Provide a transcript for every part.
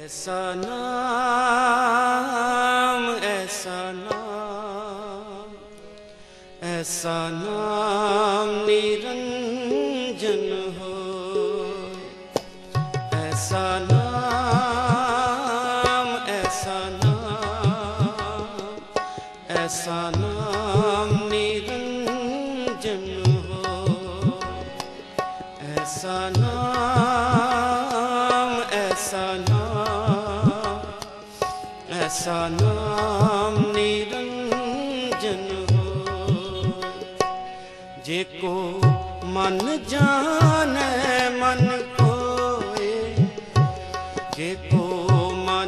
ऐसा नाम ऐसा नाम ऐसा नाम निरंजन हो, ऐसा नाम ऐसा नाम ऐसा नाम निरंजन हो, ऐसा नाम ऐसा नाम ऐसा नाम निरंजन हो। जेको मन जाने मन कोए, जेको मन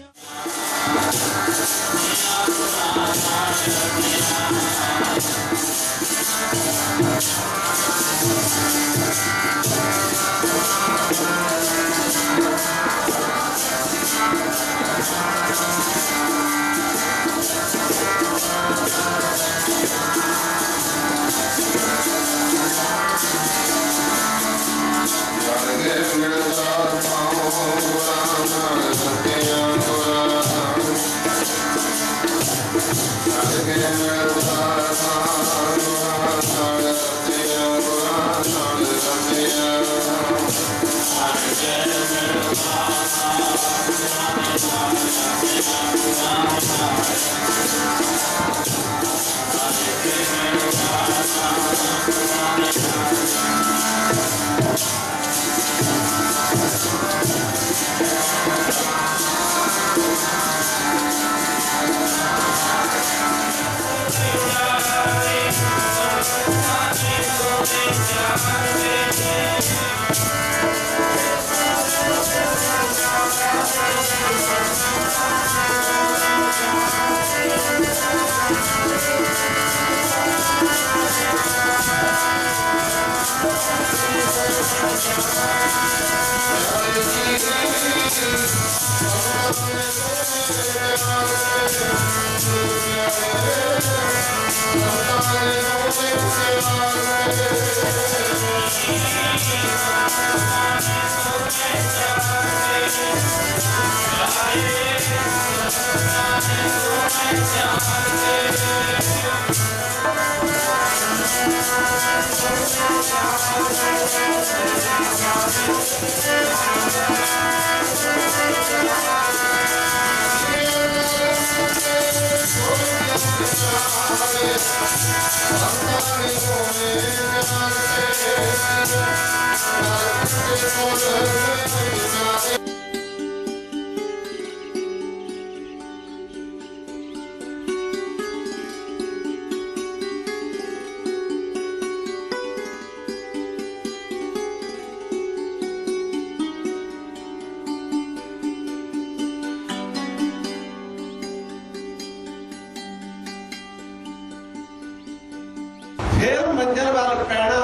फिर मंजिल वाल पैना।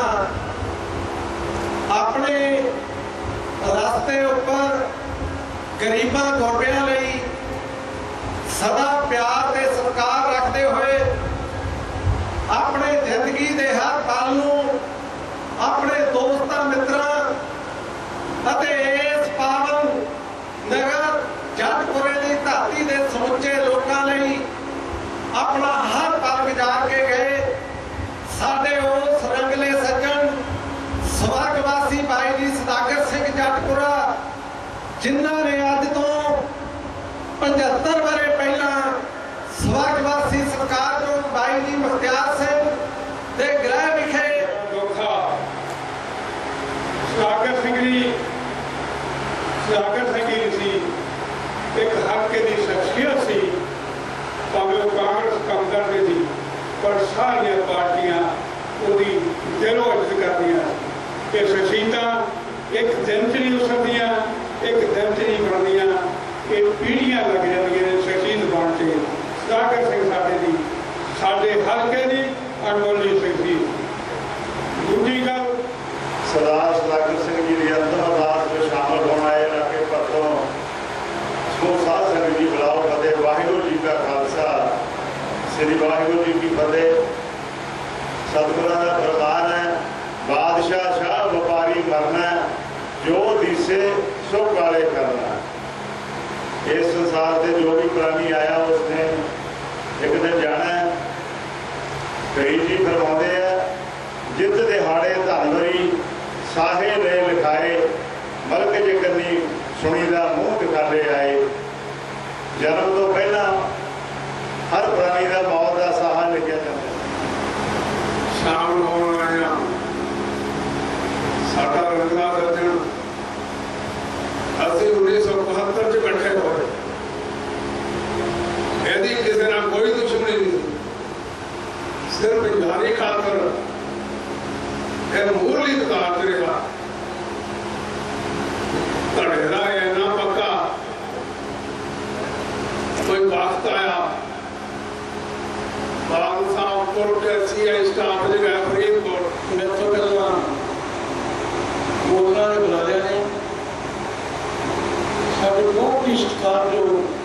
अपने रास्ते उपर गरीबां गोबियां लई सदा प्यार ते सत्कार रखते हुए अपने जिंदगी दे हर पल नूं अपने दोस्तां मित्रां अते इस पावन नगर जटपुरे दी धरती दे समुचे लोकां लई अपना हर पल गुजार के गए। साडे उस रंगले सज्जन स्वर्गवासी भाई जी सदागर सिंह जटपुरा, जिन्हां ने अज तो 75 वरे पहला स्वर्गवासी सरकारयोग भाई जी मुख्तियार सिंह दे गृह विखे दुखा सदागर सिंह जी सी एक हल्के की शख्सियत सी, भावें कांग्रेस काम करती थी पर सारिया पार्टियां उसकी दिलों इज्जत करदियां। ये शख्सियतां एक दिन च नहीं उसदियां, एक दिन च नहीं बनदियां, ये पीढ़ियां लग जांदियां शख्सियत बन के। सदागर सिंह साडे हल्के की अनमोली शख्सियत। दूजी गल सरदार सदागर सिंह जी की अंतिम अरदास में शामिल होना है इलाके परतों समूह साध संगत जी बुलाओ फतेह। वाहिगुरू जी का खालसा श्री वाहिगुरू जी की फतेह। सतगुरां दा फरमान है बादशाह शाह व्यापारी मरना जो दिसे सो काले करना। इस संसार से जो भी प्राणी आया उसने एक दिन जाना है। कई जी फरमाते हैं, जित दिहाड़े धनवरी साहे ले लिखाए, मलक जे कन्नी सुनीदा मूँह दिखाले आए। जन्म तो पहला हर प्राणी का मौत का साहा लिखा जाता है। शाम होने आया साडा रंगला सज्जन ਅਸੀਂ 1975 ਚ ਇਕੱਠੇ ਹੋਏ। ਇਹਦੀ ਕਿਸੇ ਨਾਲ ਕੋਈ ਦੁਸ਼ਮਣੀ ਨਹੀਂ, ਸਿਰਫ ਯਾਰੀ ਖਾਤਰ ਇਹ ਮੂਰਲੀ ਦੁਕਾਨ ਤੇ ਰਿਹਾ। ਧੜੇਰਾ ਇੰਨਾ ਪੱਕਾ, ਕੋਈ ਵਕਤ ਆਇਆ ਬਾਲ ਸਾਹਿਬ ਕੋਲ ਕੇ ਸੀਆਈ ਸਟਾਫ ਦੇ ਗਏ ਫਰੀਦਕੋਟ। ਮੈਥੋਂ ਪਹਿਲਾਂ ਉਹਨਾਂ ਨੇ ਬੁਲਾ ਲਿਆ ਨੇ ਸਾਡੇ ਬਹੁਤ ਹੀ ਸਤਿਕਾਰਯੋਗ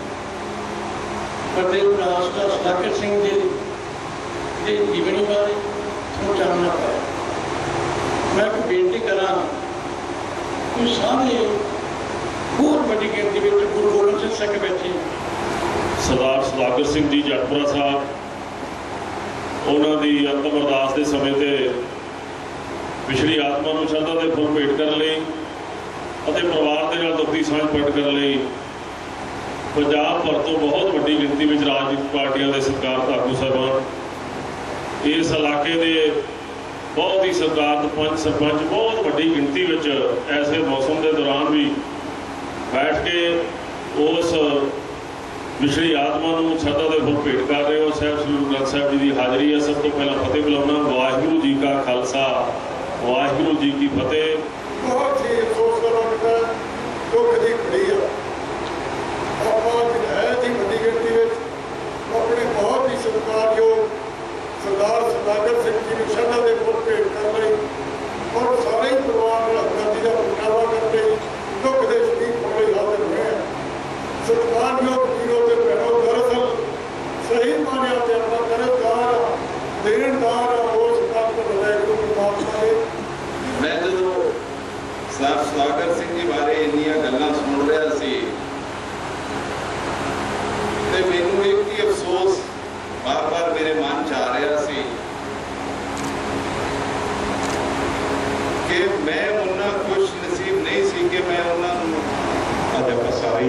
ਵੱਡੇ ਰਾਸ਼ਟਰ ਸੁਦਾਗਰ ਸਿੰਘ ਜੀ ਦੇ ਜੀਵਨੀ ਬਾਰੇ ਤੁਹਾਨੂੰ ਜਾਣਨਾ ਪਾਇਆ। ਮੈਂ ਇੱਕ ਬੇਨਤੀ ਕਰਾਂ ਕਿ ਸਾਰੇ ਹੋਰ ਵੱਡੀ ਗਿਣਤੀ ਵਿੱਚ ਗੁਰੂ ਗੋਬਿੰਦ ਸਿੰਘ ਸੱਕ ਬੈਠੇ ਸਰਦਾਰ ਸੁਦਾਗਰ ਸਿੰਘ ਜੀ ਜਟਪੁਰਾ ਸਾਹਿਬ, ਉਹਨਾਂ ਦੀ ਅੰਤਮ ਅਰਦਾਸ ਦੇ ਸਮੇਂ ਤੇ ਪਿਛਲੀ ਆਤਮਾ ਨੂੰ ਸ਼ਰਧਾ ਦੇ ਫੁੱਲ ਭੇਟ ਕਰਨ ਲਈ ਅਤੇ ਪਰਿਵਾਰ ਦੇ ਨਾਲ ਦੁੱਖ ਦੀ ਸਾਂਝ ਪ੍ਰਗਟ ਕਰਨ ਲਈ ਪੰਜਾਬ ਭਰ ਤੋਂ ਬਹੁਤ ਵੱਡੀ ਗਿਣਤੀ ਵਿੱਚ ਰਾਜਨੀਤਿਕ ਪਾਰਟੀਆਂ ਦੇ ਸਤਿਕਾਰਤ ਆਗੂ ਸਾਹਿਬਾਨ, ਇਸ ਇਲਾਕੇ ਦੇ ਬਹੁਤ ਹੀ ਸਤਿਕਾਰਤ ਪੰਚ ਸਰਪੰਚ ਬਹੁਤ ਵੱਡੀ ਗਿਣਤੀ ਵਿੱਚ ਐਸੇ ਮੌਸਮ ਦੇ ਦੌਰਾਨ ਵੀ ਬੈਠ ਕੇ ਉਸ ਵਿਛੜੀ ਆਤਮਾ ਨੂੰ ਸ਼ਰਧਾ ਦੇ ਫੁੱਲ ਭੇਟ ਕਰ ਰਹੇ ਹੋ। ਸਾਹਿਬ ਸ੍ਰੀ ਗੁਰੂ ਗ੍ਰੰਥ ਸਾਹਿਬ ਜੀ ਦੀ ਹਾਜ਼ਰੀ ਹੈ। ਸਭ ਤੋਂ ਪਹਿਲਾਂ ਫਤਿਹ ਬੁਲਾਉਣਾ। ਵਾਹਿਗੁਰੂ ਜੀ ਕਾ ਖਾਲਸਾ, ਵਾਹਿਗੁਰੂ ਜੀ ਕੀ ਫਤਿਹ। ਬਹੁਤ ਹੀ ਅਫਸੋਸ ਦਾ ਵਕਤ ਹੈ, ਦੁੱਖ ਦੀ ਘੜੀ ਆ। ਆਪਾਂ ਵਿਧਾਇਕ ਦੀ ਵੱਡੀ ਗਿਣਤੀ ਵਿੱਚ ਆਪਣੇ ਬਹੁਤ ਹੀ ਸਤਿਕਾਰਯੋਗ ਸਰਦਾਰ ਸੁਦਾਗਰ ਸਿੰਘ ਜੀ ਨੂੰ ਸ਼ਰਧਾ ਦੇ ਫੁੱਲ ਭੇਟ ਕਰਨ ਲਈ ਔਰ ਸਾਰੇ ਹੀ ਪਰਿਵਾਰ ਨਾਲ ਹਮਦਰਦੀ ਦਾ ਪ੍ਰਗਟਾਵਾ ਕਰਨ ਲਈ ਦੁੱਖ ਦੇ ਸ਼ਰੀਕ ਹੋਣ ਲਈ ਹਾਜ਼ਰ ਹੋਏ ਹਾਂ। ਸਤਿਕਾਰਯੋਗ ਵੀਰੋ ਤੇ ਭੈਣੋ, ਦਰਅਸਲ ਸਹੀ ਮਾਨਿਆ ਤੇ ਆਪਾਂ ਕਰਜ਼ਦਾਰ ਦੇਣਦਾਰ ਉਸ ਕੰਮ ਤੋਂ ਵਾਹਿਗੁਰੂ ਪਰਮਾਤਮਾ ਦੇ। मैं जो साहब सुदागर सिंह जी बारे इन्नियां गल्लां सुन रहा सी ते मैनूं एक ही अफसोस बार बार मेरे मन च आ रहा सी कि मैं उन्ना खुश नसीब नहीं सी कि मैं उन्होंने अज आप सारे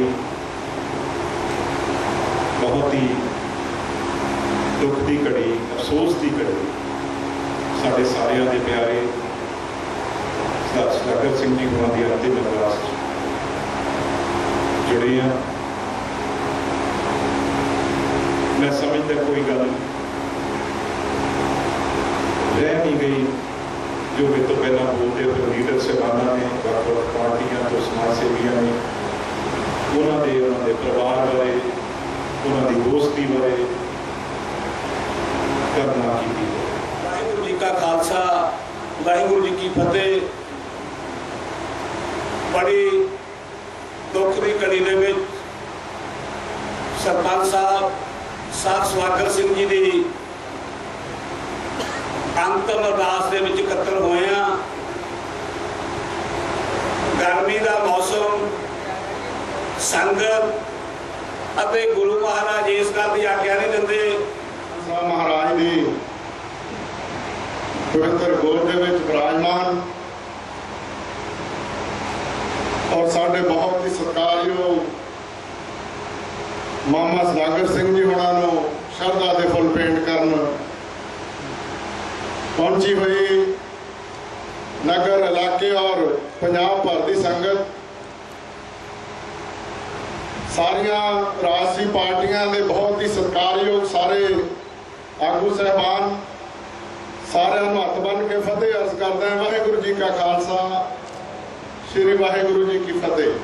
बहुत ही दुख की घड़ी, अफसोस की घड़ी साढ़े सारियां दे प्यारे सुदागर सिंह जी होना की अंतिम अरदास जुड़े हैं। मैं समझदा कोई गल रह नहीं गई जो मेरे तो पहला बोलते हुए लीडर साहबाना ने, वक्-वक् पार्टियां तो समाज सेवियों ने उन्होंने परिवार बारे, उन्होंने दोस्ती बारे करना की। वाहिगुरू जी का खालसा, वाहिगुरू जी की फतेह। बड़ी दुख की घड़ी दे विच सरपंच साहब साध सुदागर सिंह जी की अंतिम अरदास दे विच इकट्ठे होए हैं। गर्मी का मौसम, संगत अते गुरु महाराज इस गल की आग्ञा नहीं देंदे। महाराज की पवित्र गोद दे विच विराजमान और साढ़े बहुत ही सत्कारयोग मामा सुदागर सिंह जी होना शरधा के फुल भेंट करन पहुंची हुई नगर इलाके और पंजाब भर की संगत, सारिया राजसी पार्टियां के बहुत ही सत्कारयोग सारे आगू साहबान, सारे हथ बन के फतेह अर्ज करते हैं। वाहिगुरू जी का खालसा, श्री वाहिगुरू जी की फतेह।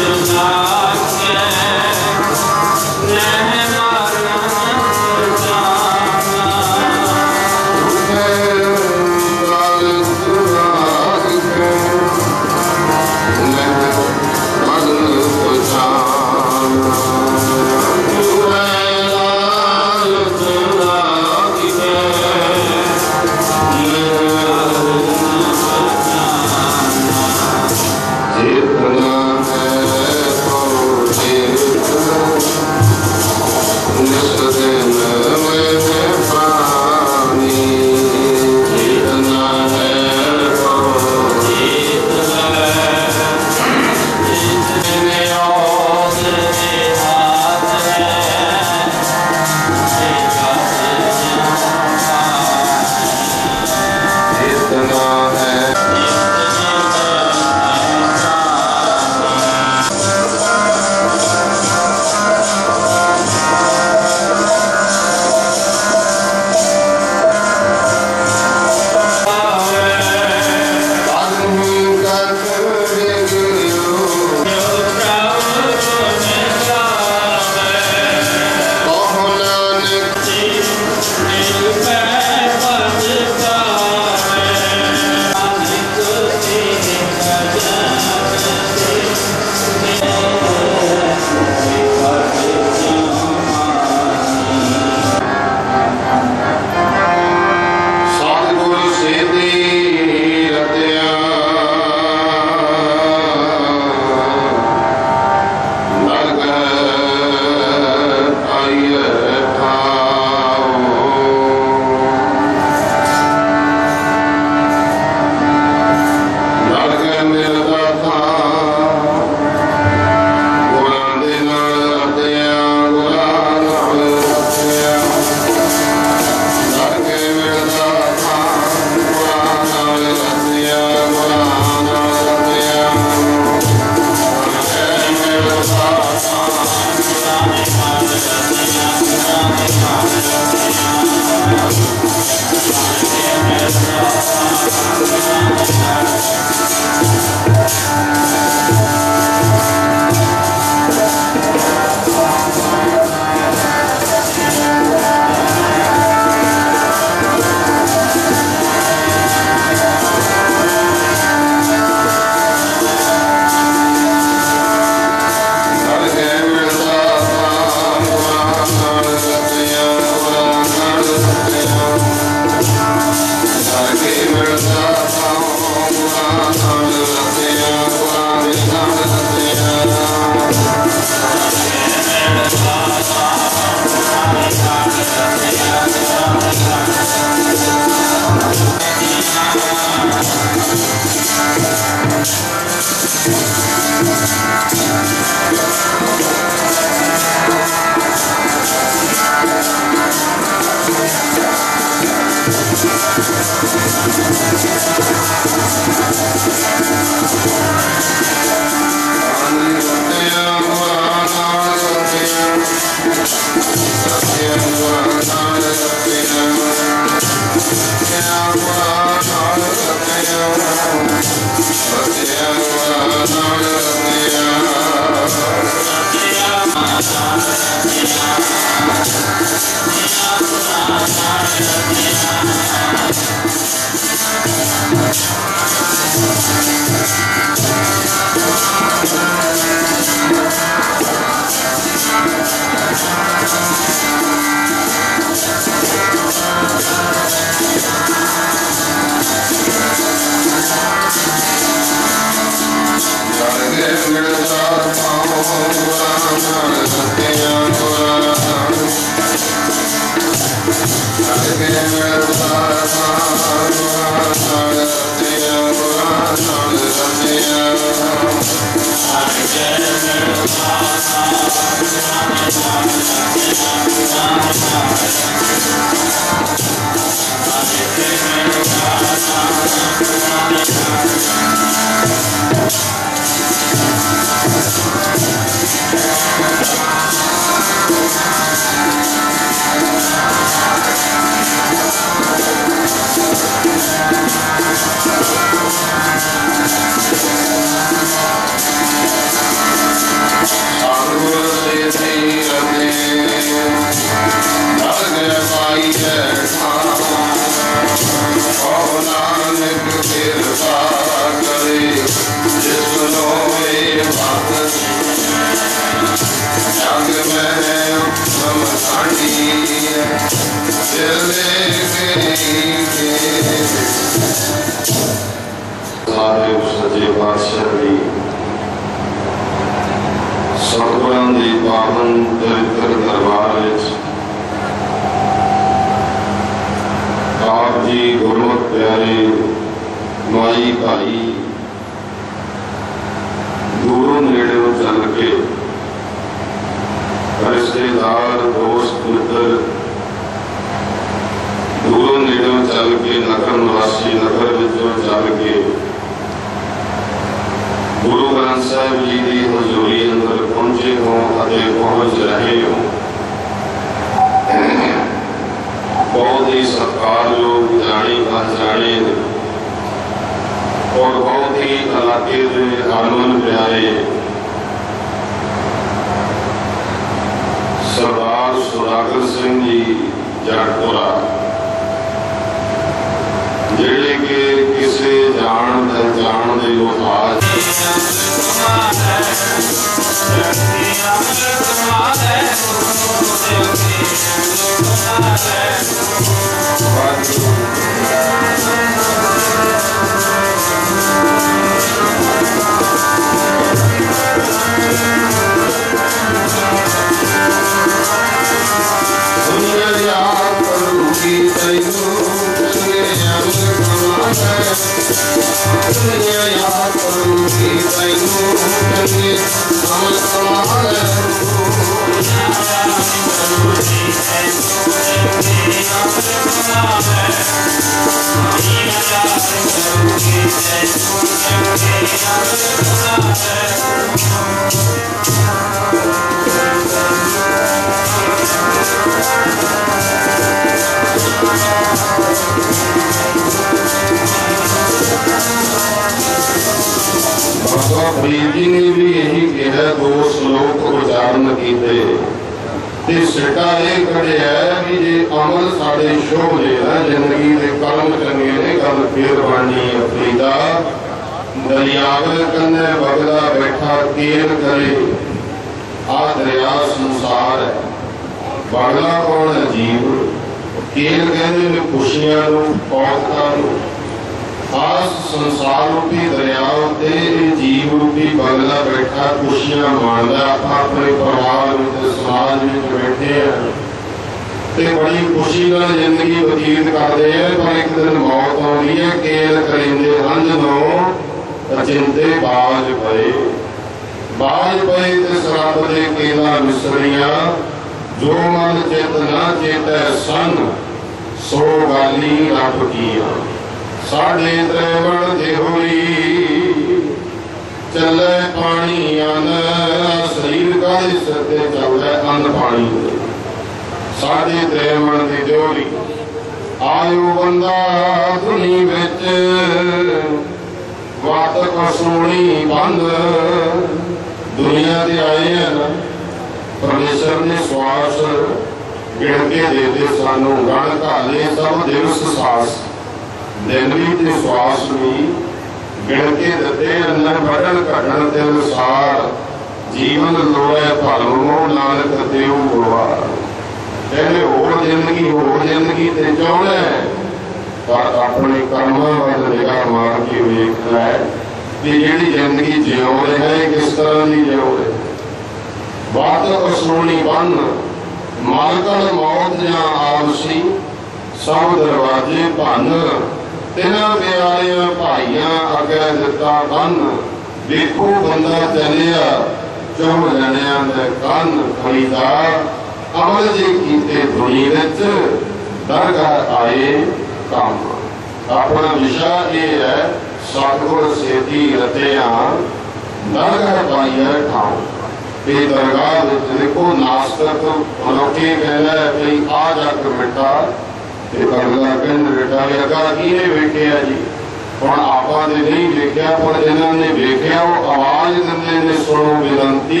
गिण के देते सानू गण घाले सब दिवस सास दिन भी ते श्वास भी गिण के दिते अंदर बढ़न घटन ते अनुसार जीवन लोए भलमो नानक देव गुरवार। कहने होर जिंदगी ते चाहना है पर अपने कर्मां वल निगाह मार के वेख लै कि जिहड़ी जिंदगी जियो रहे किस तरह की जियो रहे। बात असोनी बन मालकन मौत जां आलसी सब दरवाजे भन तिन्हां प्यारियां भाइयां अगे दिता बन। देखो बंदा चलिया चुम लैणियां दे कन खरीदार अमल जे कीते धुनी विच दरगाह आए काम। अपना विशा ये है सतगुर सेती रतियां दरगाह पाइए ठाऊं। ये दरगाह देखो नास्तिक मनुखे कहना है भाई आ जग मिटा अगला पिंड बेटा अगा किने वेख्या जी। हुण आपां ने नहीं वेख्या पर जिन्होंने वेख्या वो आवाज दिंदे ने सुनो विनंती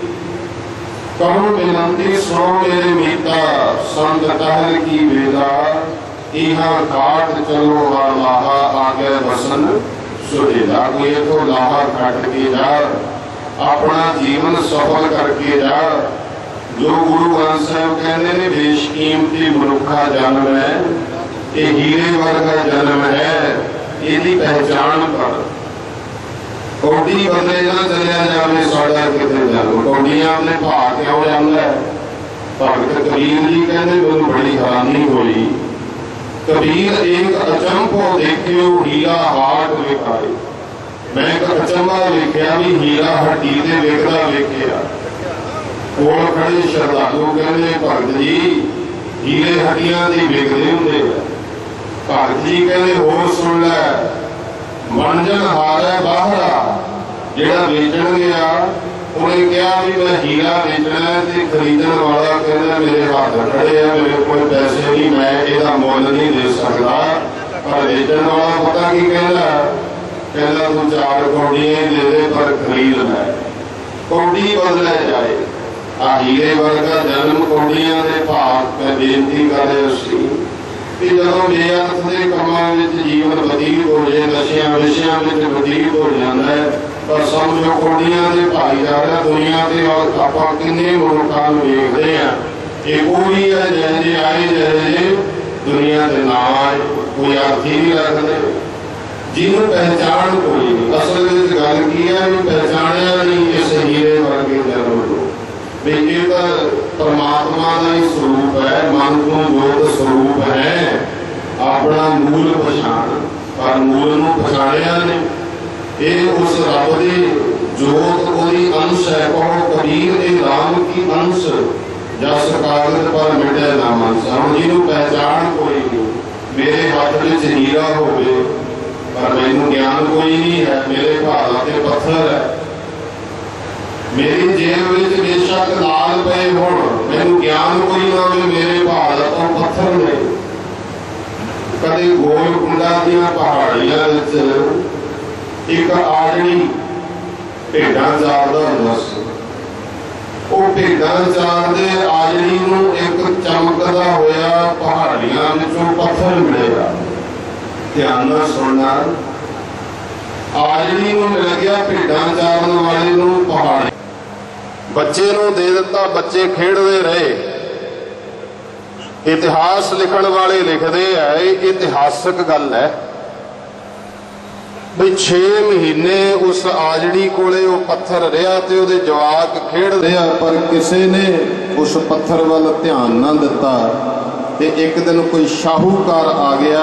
करो विनंती सुनो मेरे मीता संत टहल की वेदा इहा घाट चलो और लाहा आगे बसन सुहेला। कोई तो लाहा कट के जा अपना जीवन सफल करके जा। जो गुरु ग्रंथ साहब कहते ने बेशकीमती मनुखा जन्म है ये हीरे वर्गा जन्म है इसकी पहचान कर। कौडी बदले ना चलिया जाए साड़ा कितने जन्म कौडियां ने भा क्यों जाता है। भगत कबीर जी कहते मैनू बड़ी हैरानी हुई कबीर एक अचंभो देखियो हीरा हाट विखाए। मैं एक अचंभा वेख्या भी हीरा हड्डी ते वेखदा वेख्या। कोल खड़े श्रद्धालु कहते भगत जी हीरे हड्डियां दी वेखदे हुंदे। भगत जी कहते होर सुन लै मनजन हारे बाहरा जेड़ा वेचण गया उन्हें कहा भी मैं हीरा बेचना है ते खरीदण वाला कहता मेरे हाथ खड़े है मेरे कोल पैसे नहीं मैं इसदा मुल नहीं दे सकता। पर वेचण वाला पता की कहता तू 4 कौड़ियां दे दे पर खरीद लै। कौड़ी बदले जाए आ हीरे वर्गा जन्म कौड़ियां दे भाग मैं बेनती कर सी कि जदों बेअर्थ के कामां विच जीवन बतीत हो जाए नशियां विशियां विच बतीत हो जाता है पर समझो कौड़ियां दे भाई जा रहा दुनिया के आपां किन्ने मनुखां नूं वेखदे आ ये कोई है जैसे आए जैसे दुनिया के ना आए कोई अर्थ ही नहीं रखते जिन्हों पहचान कोई नहीं। असल में गल की है भी पहचानिया नहीं इस हीरे वर्गे जन्म को भी ये तो परमात्मा का ही स्वरूप है मन को जोत स्वरूप है अपना मूल पछाण पर मूल नूं पछाणिया नहीं। ये उस रब की जोत कोई अंश है कहो कबीर ए राम की अंश जस कागज पर मिटे ना मन हम जिन्हों पहचान कोई नहीं। मेरे हाथ में हीरा होवे पर मैनू ज्ञान कोई नहीं है मेरे भाला ते पत्थर है। मेरी जेब में बेशक लाल पे हो मैनू ज्ञान कोई ना हो मेरे भाला तो पत्थर नहीं। कदे गोल कुंडा दियां पहाड़ियां एक आजड़ी भेडां चारदा हुंदा सी। वो भेडां चारदे आजड़ी नूं एक चमकदा होया पहाड़ियां विचों पत्थर मिलेगा। ध्यान नाल सुनना आजड़ी नूं मिल गया भेडां चारन वाले नूं पहाड़ बच्चे नूं दे दिता बच्चे खेडदे रहे। इतिहास लिखण वाले लिखते है इतिहासक गल है भी 6 महीने उस आजड़ी कोले वो पत्थर रहा ते उहदे जवाक खेड रहा पर किसी ने उस पत्थर वाल ध्यान ना दिता। ते एक दिन कोई शाहूकार आ गया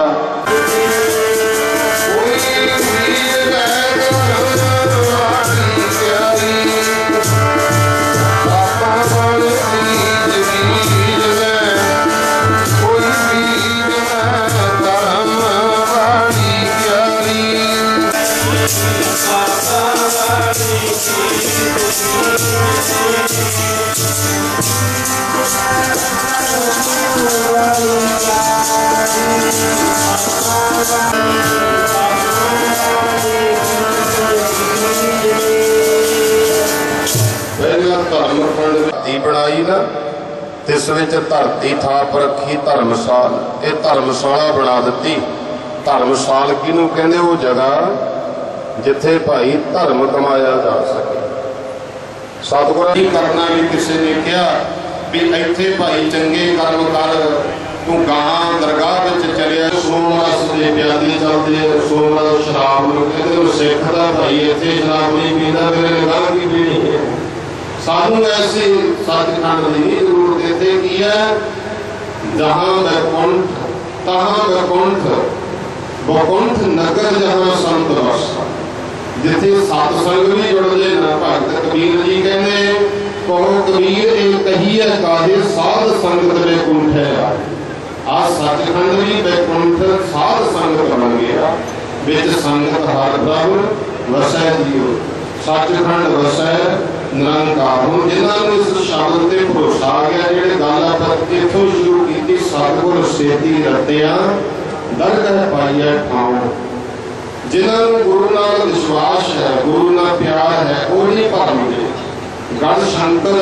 बनाई ना तिस विच धरती थाप रखी धर्मशाल, ये धर्मशाला बना दी। धर्मशाल किनू कहंदे? वो जगह जिथे भाई धर्म कमाया जा सके। सतगुर नहीं करना भी किसी ने कहा भी इत्थे भाई चंगे कर्म कर, तू गां दरगाह विच चलिया सोमरस दे प्यादे चलदे, सोमरस शराब नूं कहंदे सिख दा भाई इत्थे शराब नहीं पींदा, मेरे गां की पीनी है। सानू ऐसे सचखंड की जरूरत इत्थे की है, जहां बैकुंठ तहां बैकुंठ, बैकुंठ नगर जहां संत बसा, जिथे सतसंग भी जुड़ते ना। भगत कबीर जी कहने कहो कबीर एक कहिए काहे साध संगत बैकुंठ है। आ सचखंड भी बैकुंठ साध संगत बन गया, बिच संगत हर प्रभु वसै जीओ, सचखंड वसै निरंकार। हूँ जिन्होंने इस शब्द से भरोसा आ गया, जेडे गल आप इथों शुरू की, सतगुर सेती रतिया दरगह पाइया ठाओ। जिन्होंने गुरु नाल विश्वास है, गुरु नाल प्यार है, वो नहीं भरमदे। गढ़ शंकर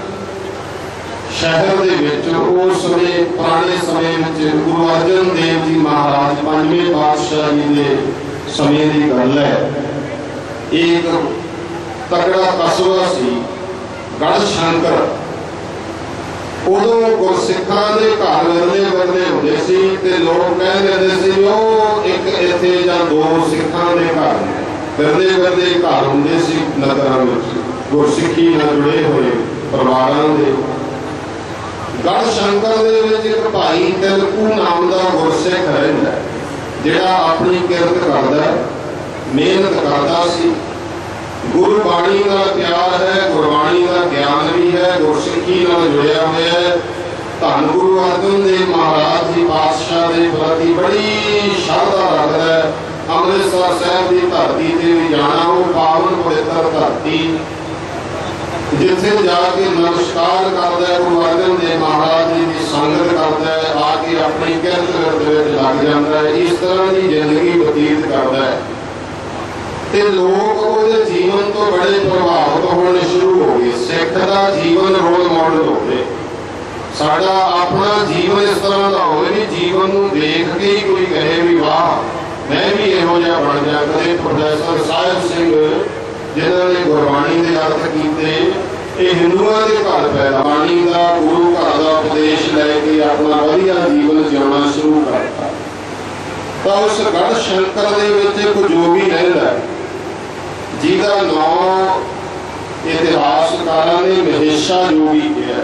शहर दे विच उस समय पुराने समय में गुरु अर्जन देव जी महाराज पंजवें पातशाह जी के समय की गल है। एक तगड़ा कस्बा सी गढ़ शंकर। उदों गुरसिखां दे घर वरले वरले होंदे सी ते लोग कह दिंदे सी वो एक इत्थे जां दो सिखां दे घर वरले वरले घर होंदे सी नगरां विच, गुरसिखी नाल जुड़े हुए परिवारां दे। गढ़ शंकर दे विच एक भाई तिलकू नाम दा गुरसिख रहिंदा, जिहड़ा अपनी किरत करदा, मेहनत करदा सी। गुरबाणी का प्यार है, गुरबाणी का ज्ञान भी है, गुरसिखी नाल जुड़िया हुआ है। धन गुरु अर्जन देव महाराज जी पातशाह के प्रति बड़ी श्रद्धा रखता है। अमृतसर साहब की धरती से भी जाना, वो पावन पवित्र धरती जिथे जाके नमस्कार करता है, गुरु अर्जन देव महाराज जी की संगत करता है, आके अपनी किरत विरत लग जाता है। इस तरह की जिंदगी बतीत करता है ते लोग उसके जीवन तो बड़े प्रभावित होने शुरू हो गए। सिख का जीवन रोल मॉडल हो गए। साडा अपना जीवन इस तरह का हो, जीवन को देख के ही कोई कहे भी वाह मैं भी इहो जिहा बन जा। कदे प्रोफैसर साहिब सिंह जिन्होंने गुरबाणी के अर्थ किए, ये हिंदुओं के घर पैदा बाणी का गुरु घर का उपदेश लैके अपना वधिया जीवन जिउना शुरू करता। तो उस गढ़ शंकर दे विच एक जोगी रहिंदा जिहदा नाम इतिहासकारां ने महेशा जोगी किया।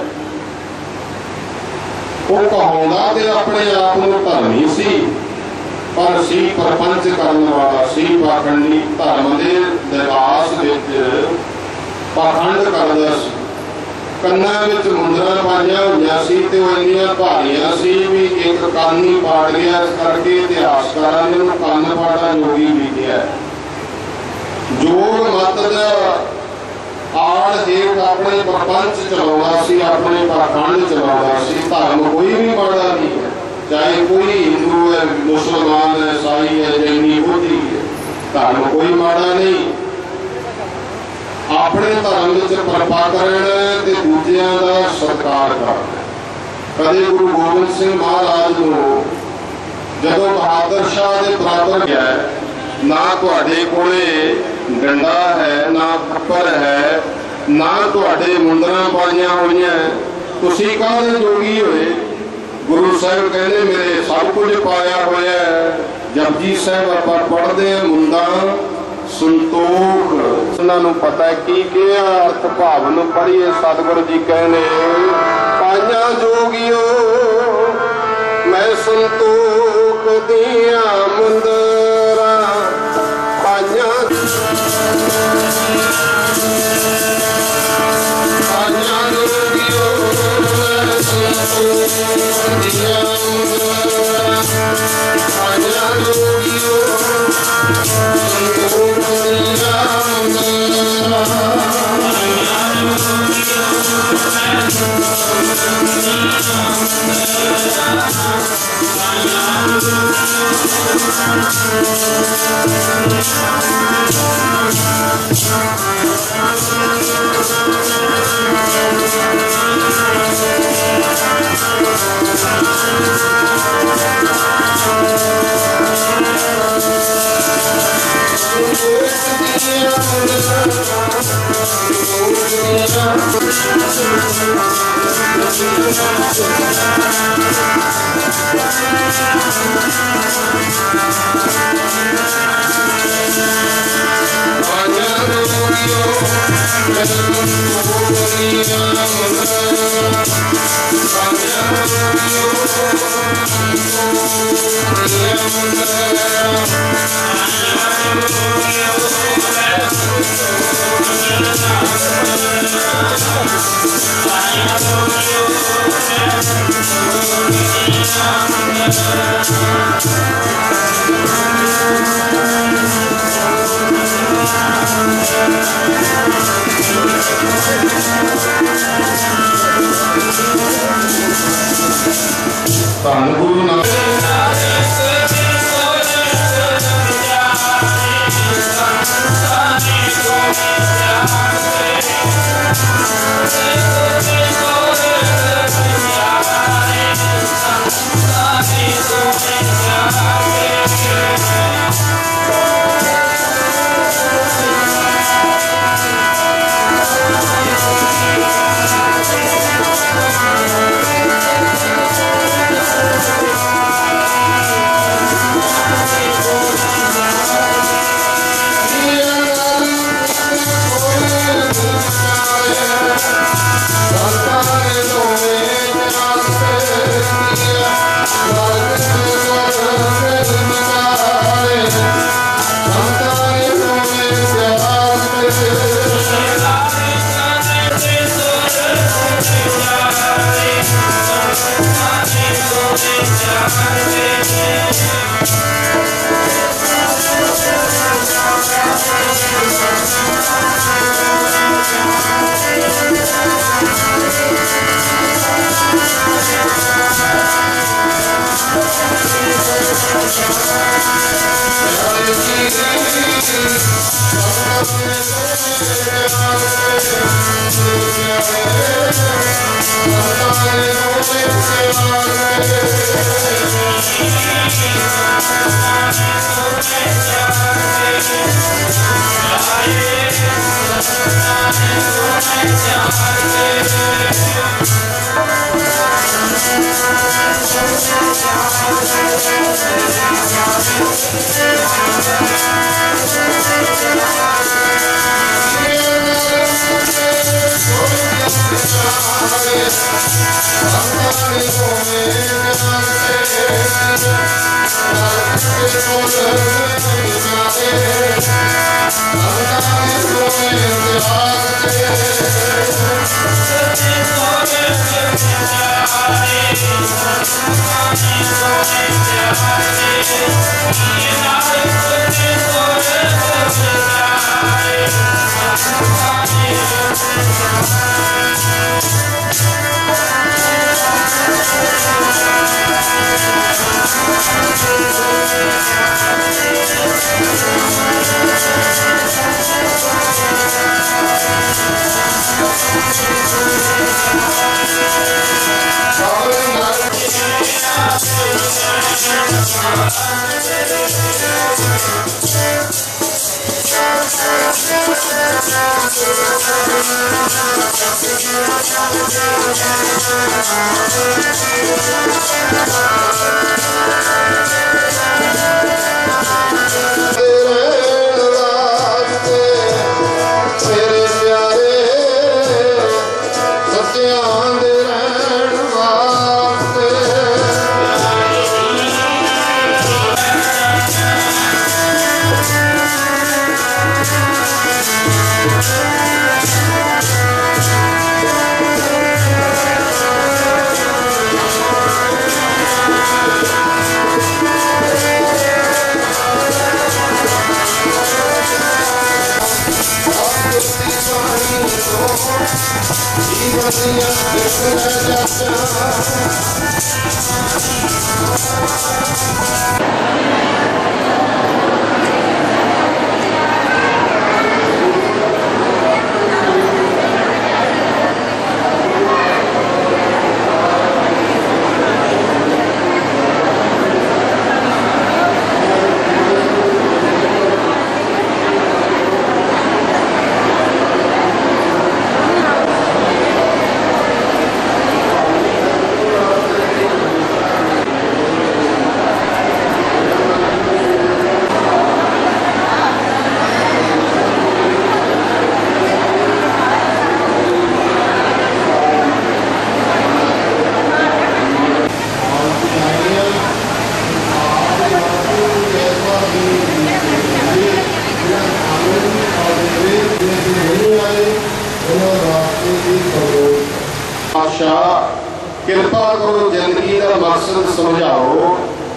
वो कहाउंदा ते अपने आप को धर्मी सी, पर सी प्रपंच करने वाला सी, पाखंडी धर्म के लिबास विच पाखंड करदा सी। कन्नां विच मुंदरां पाईआं होईआं सी ते वो इन्नियां भारीआं सी भी एक कंन ही पाड़ गया। इस करके इतिहासकारां ने उन्हें कंन पाड़ा जोगी लिखिआ। जोग मत दा आड़ हेठ अपने प्रपंच चलाउंदा सी, अपने पाखंड चलाउंदा सी। धर्म कोई भी माड़ा नहीं है, चाहे कोई हिंदू है, मुसलमान है, ईसाई है, जैनी बोधी है, धर्म कोई माड़ा नहीं। अपने धर्म विच परपा करना ते दूजियां दा सत्कार करना। कदे गुरु गोबिंद सिंह महाराज नूं जदों बहादुर शाह दे बराबर गया, ना तुहाडे कोले डंडा है, ना खप्पर है, ना तुहाडे मुंदरां पाईआं होईआं, तुसीं काहदे जोगी होए। गुरु साहिब कहने मेरे सब कुछ पाया होया है। जपजी साहिब आपां पढ़दे हैं, मुंदा संतोख उन्होंने पता है की अर्थ भाव नूं पढ़िए। सतगुरु जी कहने पाइया जोगियो मैं संतोख दिया मुंदरा पाइया जोगियो मैं संतोख दिया मुंदरा पाइया जोगियो ਧੰਨ ਗੁਰੂ ਨਾਨਕ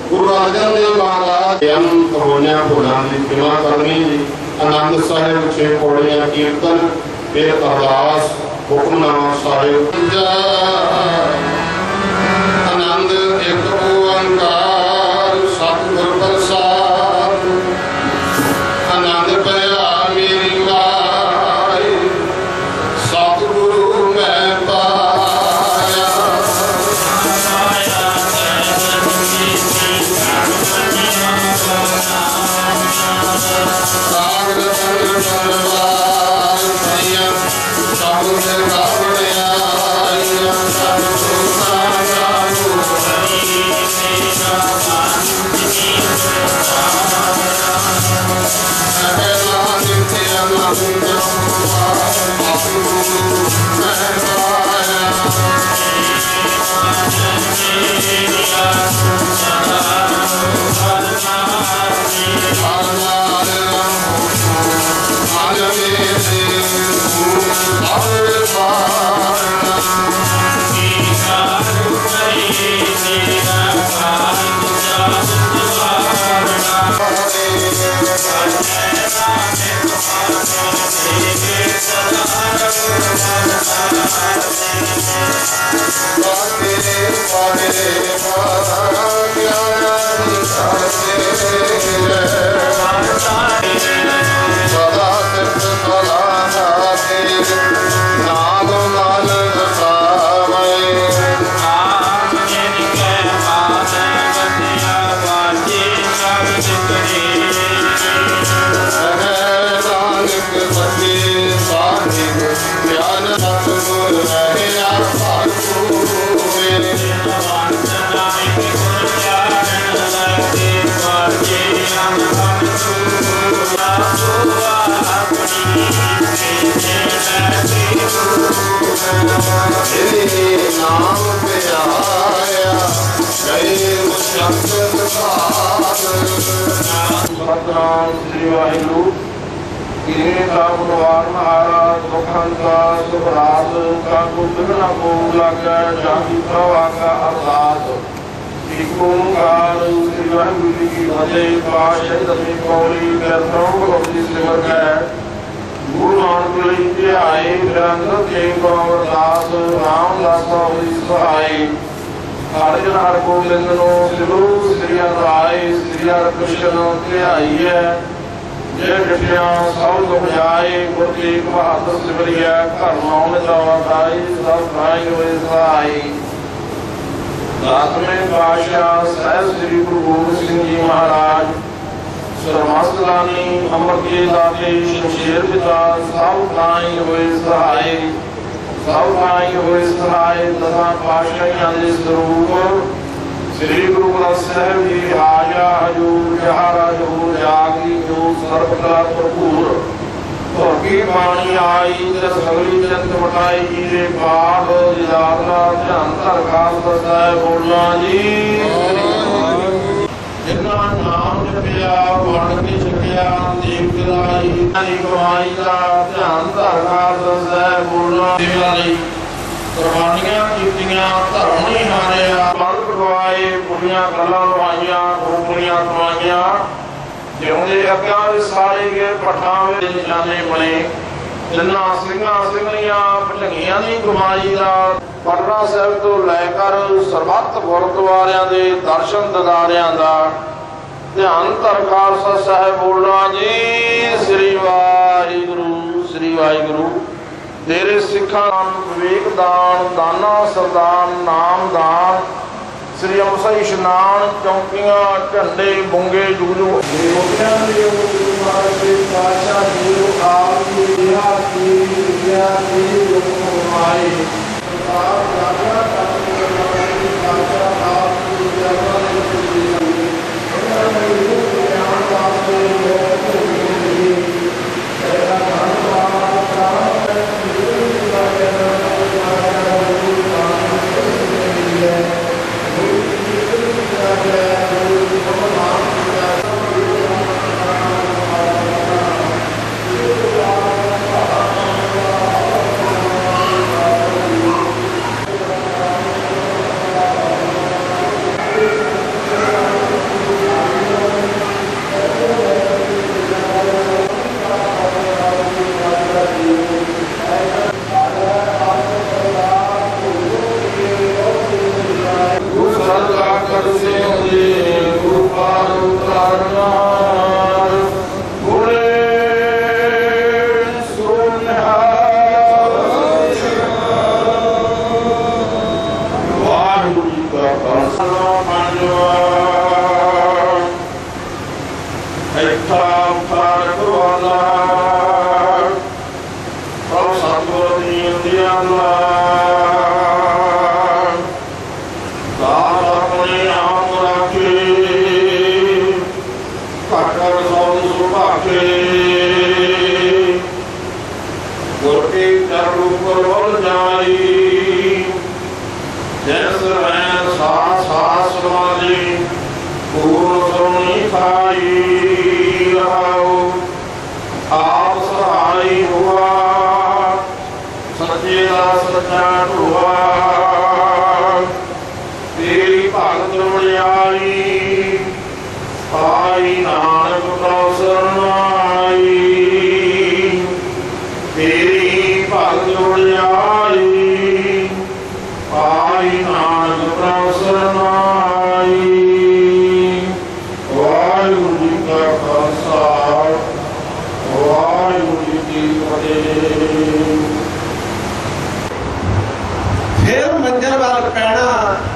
गुरु अर्जन देव महाराज अंत होने भुलां दी क्षमा करनी जी। आनंद साहिब 6 पौड़ियां कीर्तन फिर अरदास हुक्मनामा साहिब। आनंद एक ओंकार सतगुर प्रसाद आनंद पया मेरी माई सतगुरु मैं पाया। सतनाम श्री वाहिगुरु। किने का गुणवान महाराज दुखन का सुभरात का कुंदना को लगा जाति प्रवाह का अरदास। एक ओंकार श्री वाहिगुरु जी की भजन पाशे दमी पौड़ी करतों भगवती सिमर है। गुरु नानक लिखे आए निरंतर देव को अरदास रामदास होई सहाय। हर जन हर गोबिंद नो सिरो श्री राय श्री कृष्ण ध्याई है। जय कृष्णा सब दुख जाए गुरु तेग बहादुर सिमरिया घर नाम दाई सब भाई होए सहाय। दसवें पातशाह साहिब श्री गुरु गोबिंद सिंह जी महाराज सरमस्तदानी अमृत के दाते शमशेर पिता सब भाई होए सहाय। सब भाई होए सहाय। दसा पातशाहियां दे स्वरूप श्री गुरु ग्रंथ साहिब जी हाजा हजूर जहारा हजूर जागी जो सर्वकला भरपूर भोगी बाणी आई जस सगली जंत मटाई जी दे पाठ जिदारना ध्यान धर खालसा साहिब बोलना जी। जिन्ना नाम जपिया वण के छकिया देव जलाई कमाई का ध्यान धर खालसा साहिब बोलना जी। कुर्बानियां कीतियां धर्म नहीं हारिया बल पटवाए बुढ़ियां गल्लां लवाइयां खोपड़ियां कमाइयां जिउंदे अग्गां दे सारे के भट्टां विच निशाने बने। जिन्ना ਸਿੰਘਾਂ ਸਿੰਘਣੀਆਂ ਭਟੰਗੀਆਂ ਦੀ ਕਮਾਈ ਦਾ ਪਟਨਾ ਸਾਹਿਬ ਤੋਂ ਲੈ ਕਰ ਸਰਬੱਤ ਗੁਰਦੁਆਰਿਆਂ ਦੇ ਦਰਸ਼ਨ ਦਿਦਾਰਿਆਂ ਦਾ ਧਿਆਨ ਧਰ ਖਾਲਸਾ ਸਾਹਿਬ ਬੋਲਣਾ ਜੀ। ਸ੍ਰੀ ਵਾਹਿਗੁਰੂ ਸ੍ਰੀ ਵਾਹਿਗੁਰੂ। तेरे सिखा विवेक दान दाना सरदान नाम दान श्री अमसा इशनान चौकियां झंडे बुंगे जुगजू पूर्ण सोनी खाई रहो आप सहाय हुआ सच्चे का सच्चा हुआ तेरी भगत बड़ियाई पाई नानक प्रसन्नाई तेरी भगत बड़ियाई पाई नानक प्रसन्नाई वाहिगुरू जी का खालसा वाहिगुरू जी की फतेह। फिर मंजिल वाल पैना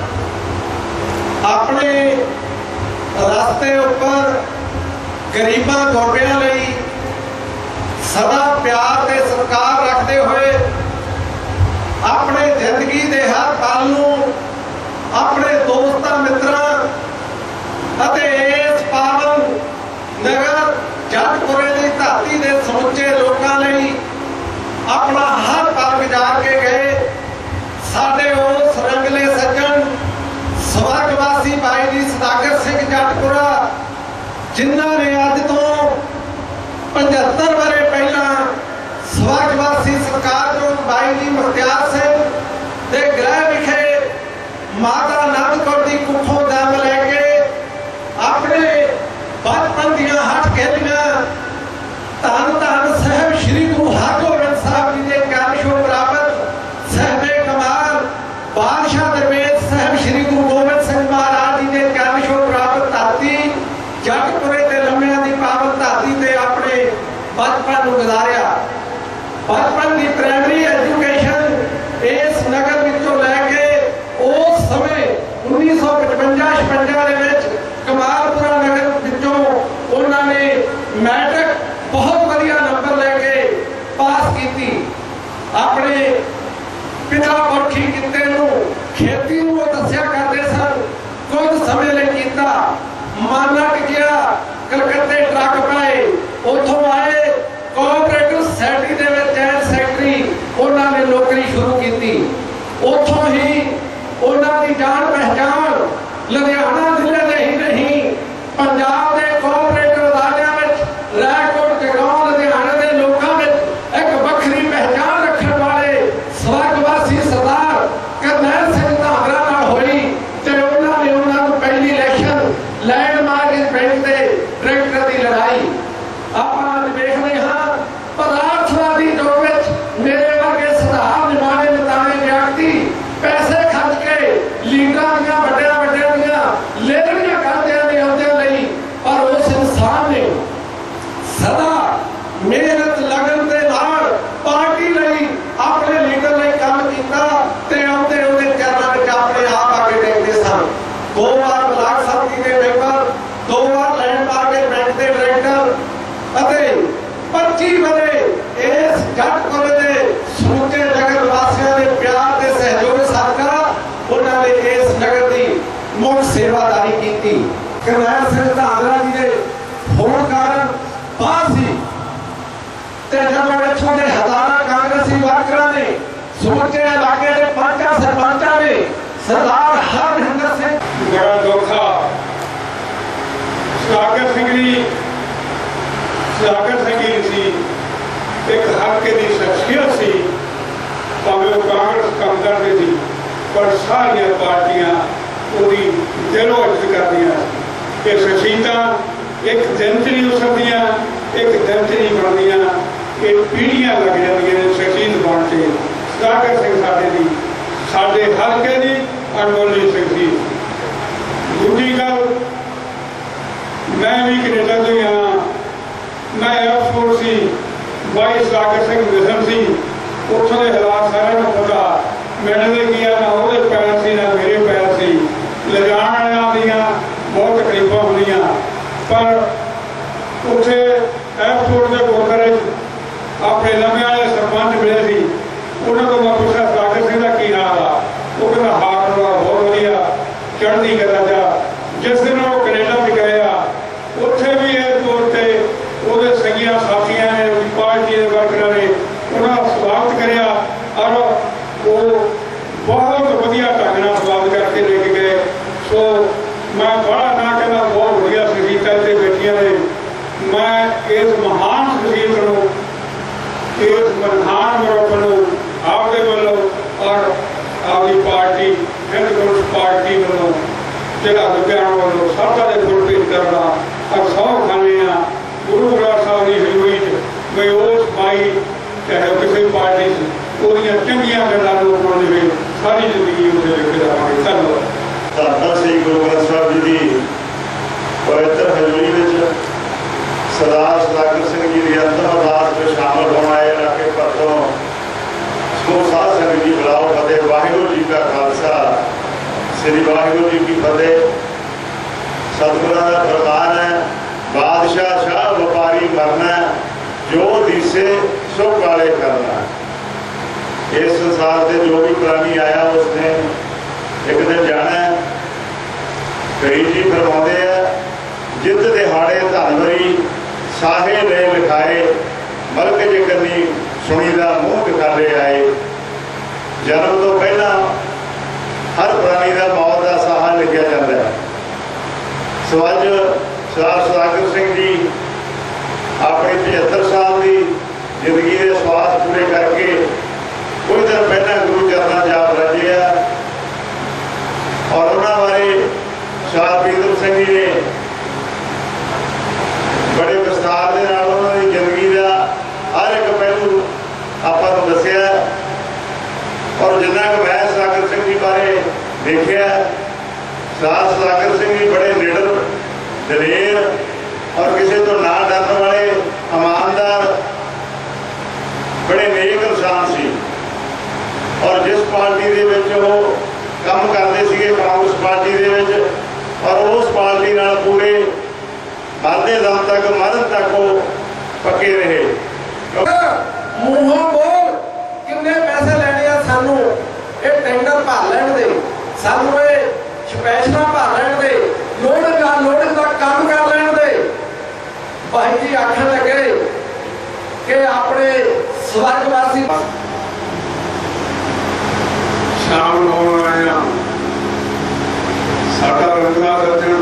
अपने रास्ते उपर गरीबां गोरबियां लई सदा प्यार ते सत्कार रखते हुए अपने जिंदगी दे हर पल नूं अपने दोस्तां मित्रां अते इस पावन नगर जटपुरे दी धरती दे समुचे लोकां लई अपना हर पल गुजार के गए। साडे उस रंगले सज्जन स्वर्गवासी भाई जी सदागर सिंह जटपुरा जिन्हां ने अज तो 75 वरे पहला स्वर्गवासी सरकार जो भाई जी मुख्तियार सिंह के गृह विखे माता आनंद कौर की कुखों जन्म लैके अपने बचपन दियां हट खेलियां धन धन साहब श्री गुरु हरगोबिंद साहब जी के ज्ञान शो प्राप्त साहबे कमाल बादशाह दरवेश साहब श्री गुरु गोबिंद सिंह महाराज जी के ज्ञान शो प्राप्त धरती जटपुरे के लम्बियां की पावन धरती से अपने बचपन गुजारिया। बचपन की प्राइमरी एजुकेशन इस नगर विचों लैके उस समय 1955-56 कमालपुरा नगर विचों उन्होंने मैट्रिक बहुत वधिया नंबर लैके पास की। अपने पिता पुरखी किते नूं खेती नूं दस्सिया करते सन। कुछ समय लई कीता मन अट गया कलकत्ते ट्रक पाए उथों आए कोऑपरेटिव सोसाइटी दे विच जैन सैकटरी उन्होंने नौकरी शुरू की। उथों ही उन्होंने जान पहचान लुधियाना जिले में ही नहीं पंजाब के कोऑपरेटिव अदारियां विच रैकोट जगांव लुधियाना के लोगों में एक वखरी पहचान रखने वाले स्वर्गवासी सरदार करनैल सिंह धांगरा नाल होई ते उन्होंने उन्होंने पहली इलेक्शन लैंडमार्क पिंड के ट्रैक्टर की लड़ाई आप देख रहे हाँ। पदार्थवादी दौर में मेरे वर्गे साधारण निमाने निताने व्यक्ति पैसे खर्च के लीडर दियां वड्डियां वड्डियां दियां लेवड़ियां करदे ने औंदे लई पर उस इंसान ने सदा मेहनत लगन दे नाल पार्टी लई अपने लीडर लई काम कीता ते औंदे औंदे चरणा विच अपने आप आके टेकदे सन। 2 बार ब्लाक समिति के मेंबर 2 बार लैंडमार्क के बैंक के डायरेक्टर अते 25 वरे इस जटपुरे के समूचे नगर वासियों के प्यार के सहयोग सदका उन्होंने इस नगर की मुख्य सेवादारी की। करनैल सिंह धांगरा जी के होने कारण बाहर सी ते जब इत्थों के हजारां कांग्रेसी वर्करां ने समूचे इलाके के पंचां सरपंचां ने सरदार हरविंदर सिंह बड़ा धोखा सदागर सिंह जी एक हल्के की शख्सियत सी भावें कांग्रेस कम करते थी पर सारिया पार्टियां उसकी दिलों इज्जत करदियां। ये शख्सियत एक दिन च नहीं हो सकदियां एक दिन च नहीं बनदियां ये पीढ़ियां लग जांदियां ने शख्सियत बन के। सदागर सिंह साडे हल्के की अनमोली शख्सियत। दूजी गल मैं भी कनेडा तो हाँ मैं एयरफोर्स सी भाई सदागर सिंह मिशन सी उतों के हालात सारे पता मैंने किया ना वो पैर से ना मेरे पैर से ले जाने दियाँ बहुत तकलीफा होंदियां पर उसे एयरपोर्ट के कोकर अपने लम्हे वाले सरपंच मिले सी उन्होंने मैं पूछा सदागर सिंह का की हाल आ वो कहना हाल बहुत वधिया चढ़ती करा जा। जिस दिन वो कनेडा भी गया उत्थे भी एयरपोर्ट से वो सगिया साथियों ने पार्टी के वर्करों ने उन्होंने स्वागत कराया और वो बहुत वधिया ढंग नाल स्वागत करके लेके गए। सो मैं बड़ा ना कहना इस महान शहीद को, इस महान मरोप को आपके वालों और आपकी पार्टी हिंद कम्युनिस्ट पार्टी वालों जिला लुधियाना वालों सबका फुल पेश करना और 100 खाने गुरु ग्रंथ साहब की हजूरी मैं उस पाई चाहे किसी पार्टी से चंगिया गलों सारी जिंदगी उसे लिखे जाएंगे। धन्यवाद। ਧੰਨ ਸ੍ਰੀ ਗੁਰੂ ਗ੍ਰੰਥ ਸਾਹਿਬ ਜੀ ਦੀ ਪਵਿੱਤਰ ਹਜ਼ੂਰੀ ਵਿੱਚ ਸਰਦਾਰ ਸੁਦਾਗਰ ਸਿੰਘ ਜੀ ਦੀ ਅੰਤਮ ਅਰਦਾਸ ਵਿੱਚ ਸ਼ਾਮਲ ਹੋਣ ਆਏ ਇਲਾਕੇ ਭਰ ਤੋਂ ਸਮੂਹ ਸਾਧ ਸੰਗਤ ਜੀ ਬੁਲਾਓ ਫਤਿਹ। ਵਾਹਿਗੁਰੂ ਜੀ ਕਾ ਖਾਲਸਾ, ਸ੍ਰੀ ਵਾਹਿਗੁਰੂ ਜੀ ਕੀ ਫਤਿਹ। ਸਤਿਗੁਰਾਂ ਦਾ ਫਰਮਾਨ ਹੈ, ਬਾਦਸ਼ਾਹ ਸ਼ਾਹ ਵਪਾਰੀ ਮਰਨਾ, ਜੋ ਦੀਸੇ ਸੋ ਕਾਲੇ ਕਰਨਾ। ਇਸ ਸੰਸਾਰ ਦੇ ਜੋ ਵੀ ਪ੍ਰਾਣੀ ਆਇਆ ਉਸਨੇ एक दिन जाना है। कई जी फरमाते हैं, जित दिहाड़े धनवरी साहे ले लिखाए, मलक जे कन्नी सुनीदा मुँह दिखाले आए। जन्म तो पहला हर प्राणी का मौत का साहा लिखा जाता है। सो अज सरदार सुदागर सिंह जी अपनी 75 साल की जिंदगी के स्वास पूरे करके कुछ दिन पहला गुरु चरणों जाप रचे है और उन्होंने बारे शाह पीतम सिंह जी ने बड़े विस्तार के नाल उन्होंने जिंदगी का हर एक पहलू आपको दसिया और जिन्ना कि मैं सुदागर सिंह जी बारे देखा, सरदार सुदागर सिंह जी बड़े निडर दलेर और किसी तो ना डरने वाले ईमानदार बड़े नेक इंसान सी। और जिस पार्टी के काम करते थे कांग्रेस पार्टी के और उस पार्टी नाल पूरे मरते दम तक मरण तक वो पक्के रहे। मूहों बोल किन्ने पैसे लेने सानू ये टेंडर भर लैन दे, सानू ये स्पैशल भर लैन दे, लोड का काम कर लैन दे। भाई जी आखन लगे कि अपने स्वर्गवासी शामिल होने आया साडा रंगला सज्जन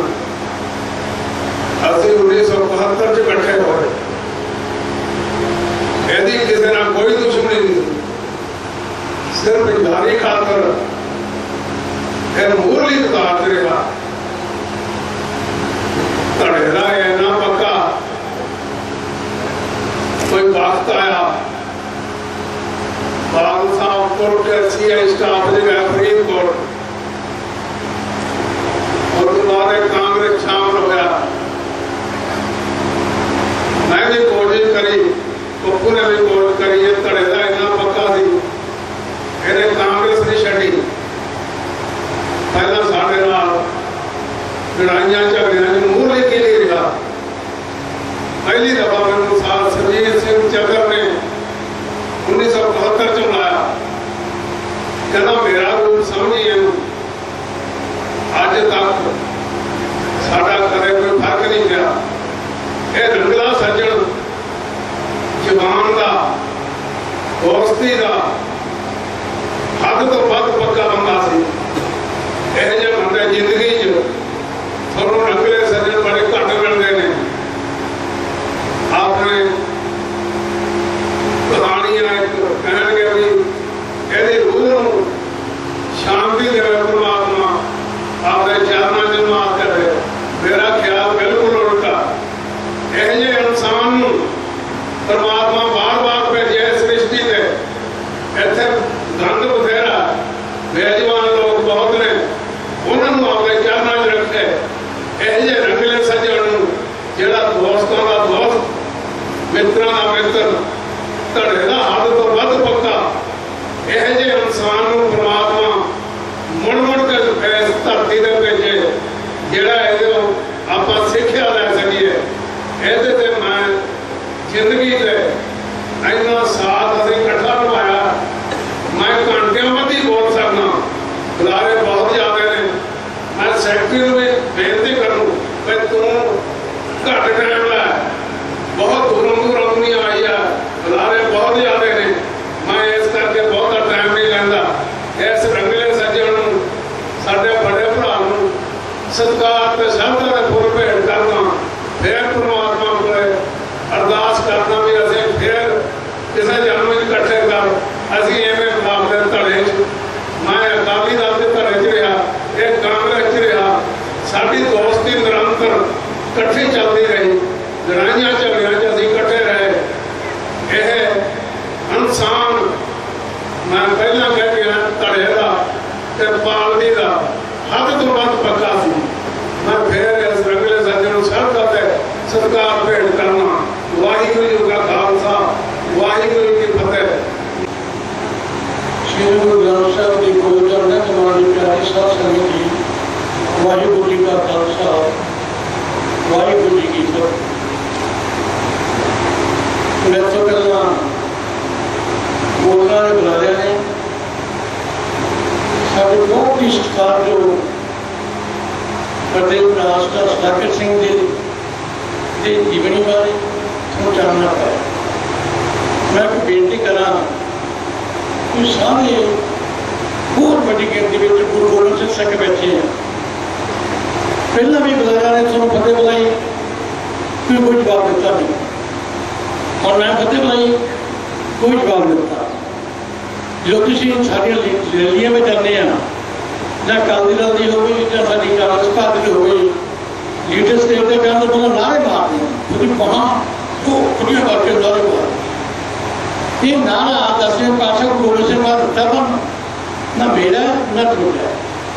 असं 1972 च इकट्ठे होए। यदि किसी ना कोई दुश्मनी नहीं, सिर्फ जारी खातर फिर मूरली खातर रहा धड़ेरा इन्ना पक्का कोई वक्त आया बाल साहब कोर्ट सीआई स्टाफ ने गया फरीदकोट और तुम्हारे कांग्रेस शामिल हो गया। मैं भी कोशिश करी, पप्पू ने भी कोशिश करी, ये धड़ेला इन्ना पक्का सी फिर कांग्रेस ने छड़ी। पहला साढ़े नाल लड़ाइयां झगड़ियां मूह लेके नहीं रहा। पहली दफा मैंने साल सरजीत सिंह चगर ने 1972 च बुलाया, कहना मेरा रूप समझिए अज तक साडा कदे कोई फर्क नहीं पिया। यह रंगला सज्जन जवान का दोस्ती का हद तो वध पक्का बंदा सी। यह जे बंदे जिंदगी थोड़ा रंगले सज्जन बड़े घट मिलते हैं। आपने कहने भी यदि रूह शांति दे परमात्मा आपके चरणों च माफ करे। मेरा ख्याल बिल्कुल उल्टा, यह इंसान परमात्मा बार बार भेजे सृष्टि से। इतने गंद बथेरा बेजवान लोग बहुत ने, उन्होंने अपने चरणों च रखे। यह रंगले सज्जन जोड़ा दोस्तों का दोस्त, मित्रों का मित्र, धड़ेला हद तो वध पक्का। यह जे इंसान परमात्मा मुड़ मुड़ के इस धरती से भेजे जोड़ा आप सिक्ख्या लै सकीए। ये मैं जिंदगी से इन्ना साथ अभी इकट्ठा निभाया, मैं घंटिया मत ही बोल सकना। बुलारे बहुत ज्यादा ने। मैं सैकटरी भी बेनती करूँ भाई तू घट टाइम लै, बहुत दूरों दूरों दुनिया आई है, बुलारे बहुत ज्यादा ने। मैं इस करके बहुत टाइम नहीं लेंदा। इस रंगले सज्जन साडे बड़े भरा सत्कार ते श्रद्धा दे फुल भेंट करना, फिर परमात्मा को अरदास इकट्ठे चलते रहे, लड़ाइयां झगड़ियां च असीं इकट्ठे रहे। यह इंसान मैं पहला कह गया धड़े का ते पालदी का हद तो वध पक्का सी। मैं फिर इस रंगले सज्जन सब का सत्कार भेंट करना। वाहिगुरू जी का खालसा, वाहिगुरू जी की फतेह। श्री गुरु ग्रंथ साहिब की कोई करने तुम्हारी प्यारी साध संगत जी, वाहिगुरू जी का खालसा, वाहिगुरू जी की फतेह। मैं तो पहला बोलना ने बुलाया ने साढ़े बहुत ही सत्कार जो प्रदेश राष्ट्र सुधाकर सिंह के जीवनी बारे जानना पाया। मैं एक बेनती करा कि सारे बहुत बड़ी गिनती में गुरु गोबिंद सिंह सिख बैठे हैं। पहला भी बुलाया ने तुम फतेह बुलाई, कोई जवाब दिता नहीं, और मैं फतेह बुलाई, कोई जवाब दिता। जो किसी सारिया रैलियां में जाने या अकाली दल की हो गई या साड़ी कांग्रेस पार्टी की हो गई, लीडर स्टेज के कहने तो नारे मारते हैं, खुद वहाँ तो खुदियाँ करके नारे मारते। ये नारा 10वें पातशाह गुरु गोबिंद सिंह का दिता बन ना मेरा ना तुझा।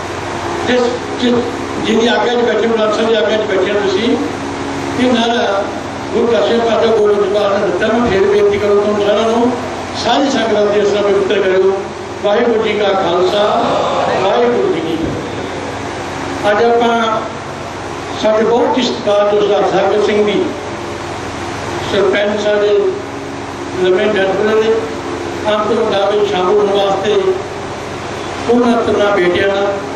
जिनकी आज्ञा च बैठे मुलायम साहब की आज्ञा च बैठे तुसी, ये नारा गुरु 10वें पातशाह गोबिंद सिंह ने दिता। मैं फिर बेनती करूँ तुम सारों सारी संगत के इसमें पवित्र करो। वाहिगुरू जी का खालसा, वाहिगुरू जी की फतेह। अज आप साढ़े बहुत ही सत्कार जो सरदार सागर सिंह जी सरपंच साढ़े लम्बे डरबे ने आम के मुताबिक शामिल होने वास्ते उन्होंने 3 बेटियां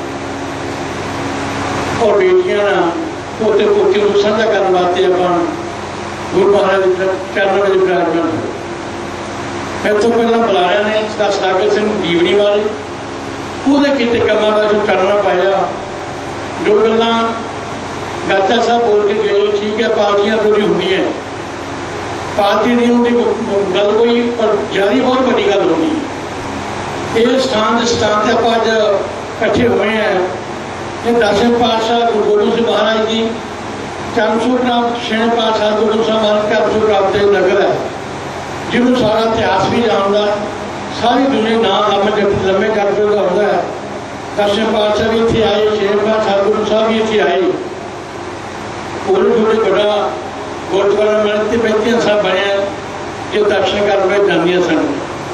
और बेटियां पोते पोती को साझा करने वास्ते आप गुरु महाराज चरणों में विराजमान हो। मैं तो पहला बुलाया ने सरदार सागर सिंह जीवनी वाले वो कितने कमां का जो करना पाया। जो गल्लां गाचा साहब बोल के गए, ठीक है पार्टियां पूरी होंगी है, पार्टी नहीं होती गल कोई, पर जारी बहुत बड़ी गल होगी। ये स्थान से आप अज इकट्ठे हुए हैं। ये 10वें पातशाह गुरु गोबिंद सिंह महाराज जी चरणछोह प्राप्त 6वें पातशाह गुरु गोबिंद सिंह महाराज चरणछोह प्राप्त नगर है, जिन्होंने सारा इतिहास भी जानता, सारी दुनिया नाम लम्बे करके आता है। 10वें पातशाह भी इतने आए, 6वें पातशाह गुरु साहब भी इतने आए। थोड़े थोड़े बड़ा गुरुद्वारा मिलते बैठिया सब बने जो दर्शन करने जानिया सन।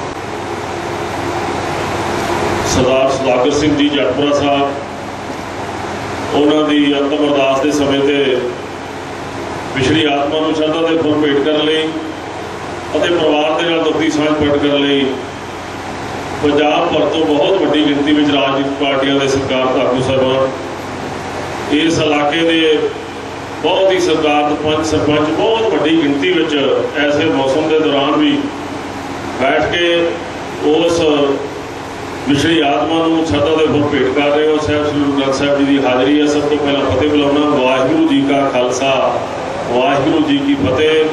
सरदार सुधाकर सिंह जी जटपुरा साहब उन्होंने अंतिम अरदास के समय ते पिछली आत्मा को श्रद्धा के फुल भेंट करने लई ਅਤੇ ਪਰਿਵਾਰ ਦੇ ਨਾਲ ਦੁੱਖ ਦੀ ਸਾਂਝ ਪ੍ਰਗਟ ਕਰਨ ਲਈ ਪੰਜਾਬ ਭਰ ਤੋਂ ਬਹੁਤ ਵੱਡੀ ਗਿਣਤੀ ਵਿੱਚ ਰਾਜਨੀਤਿਕ ਪਾਰਟੀਆਂ ਦੇ ਸਤਿਕਾਰਤ ਆਗੂ ਸਾਹਿਬਾਨ, ਇਸ ਇਲਾਕੇ ਦੇ ਬਹੁਤ ਹੀ ਸਤਿਕਾਰਤ ਸਰਪੰਚ ਬਹੁਤ ਵੱਡੀ ਗਿਣਤੀ ਵਿੱਚ ਐਸੇ ਮੌਸਮ ਦੇ ਦੌਰਾਨ ਵੀ ਬੈਠ ਕੇ ਉਸ ਵਿਛੜੀ ਆਤਮਾ ਨੂੰ ਸ਼ਰਧਾ ਦੇ ਫੁੱਲ ਭੇਟ ਕਰ ਰਹੇ ਹੋ। ਸਾਹਿਬ ਸ੍ਰੀ ਗੁਰੂ ਗ੍ਰੰਥ ਸਾਹਿਬ ਜੀ ਦੀ ਹਾਜ਼ਰੀ ਹੈ। ਸਭ ਤੋਂ ਪਹਿਲਾਂ ਫਤਿਹ ਬੁਲਾਉਣਾ। ਵਾਹਿਗੁਰੂ ਜੀ ਕਾ ਖਾਲਸਾ, ਵਾਹਿਗੁਰੂ ਜੀ ਕੀ ਫਤਿਹ।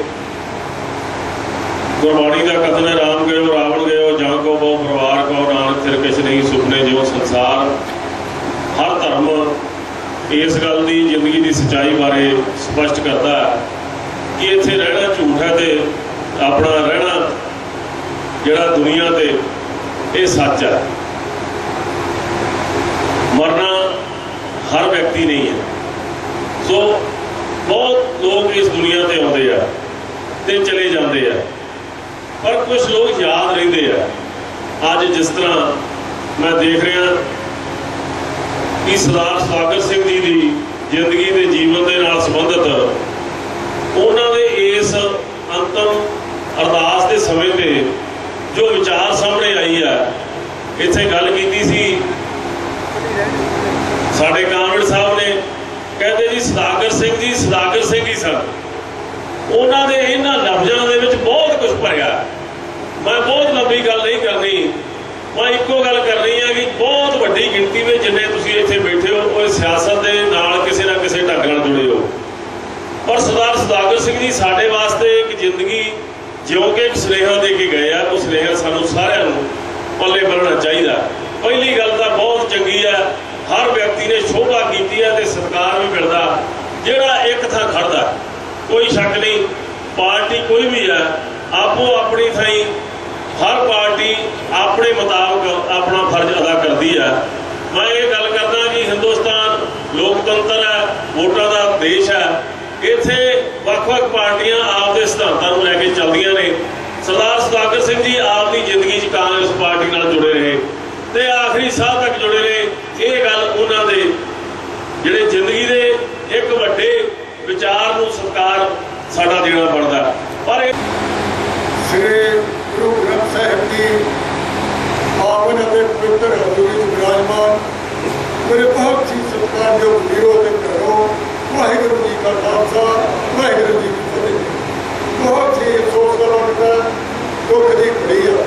गुरबाणी का कथन है, राम गयो रावण गयो जां को बहु परिवार को नानक सिर किछ नहीं सुपने जो संसार। हर धर्म इस गल की जिंदगी की सच्चाई बारे स्पष्ट करता है कि इत्थे रहना झूठ है तो अपना रहना जिहड़ा दुनिया ते ये सच है। मरना हर व्यक्ति नहीं है। सो बहुत लोग इस दुनिया ते आउंदे आ ते चले जाते हैं, पर कुछ लोग याद रहते हैं। अज जिस तरह मैं देख रहा कि सरदार सुधाकर सिंह जी की जिंदगी के जीवन के नाल संबंधित उन्होंने इस अंतिम अरदास के समय पे जो विचार सामने आई है, इत्थे गल कीती सी साडे कामरेड साहब ने, कहते जी सुधाकर सिंह ही सन। उन्होंने इन्हां लफ्ज़ां दे विच बहुत कुछ भरिया। मैं बहुत लंबी गल नहीं करनी, मैं एको गल करनी है कि बहुत वड्डी गिनती में जिन्ने तुसीं इत्थे बैठे हो वो सियासत के नाल किसी ना किसी ढंग नाल जुड़े हो। पर सरदार सुधाकर सिंह जी साडे वास्ते एक जिंदगी जिउं के एक सुनेहा दे के गए हैं। वो सुनेहा सानूं सारिआं नूं पल्ले बन्नना चाहिए। पहली गल तां बहुत चंगी है, हर व्यक्ति ने शोभा की है तो सत्कार भी मिलता। ਜਿਹੜਾ ਇੱਕ ਥਾਂ ਖੜਦਾ। कोई शक नहीं, पार्टी कोई भी है आपो अपनी थाई हर पार्टी अपने मुताबिक अपना फर्ज अदा करती है। मैं ये गल करदा कि हिंदुस्तान लोकतंत्र है, वोटां दा देश है, इत्थे वख-वख पार्टियां आपदे सिद्धांतां नूं लैके चलदियां ने। सरदार सुधाकर सिंह जी आपकी जिंदगी च कांग्रेस पार्टी नाल जुड़े रहे ते आखिरी साह तक जुड़े रहे। ये गल उन्हां दे जिहड़े जिंदगी दे एक वड्डे विचार नूं सत्कार साडा देना बनदा। पर श्री गुरु ग्रंथ साहिब जी पावन और पवित्र हजूरी विराजमान मेरे बहुत ही सत्कारयोग वीरों के घरों, वाहिगुरू जी का खालसा वाहिगुरू जी की फतेह। बहुत ही अफसोस का लगता दुख की घड़ी है।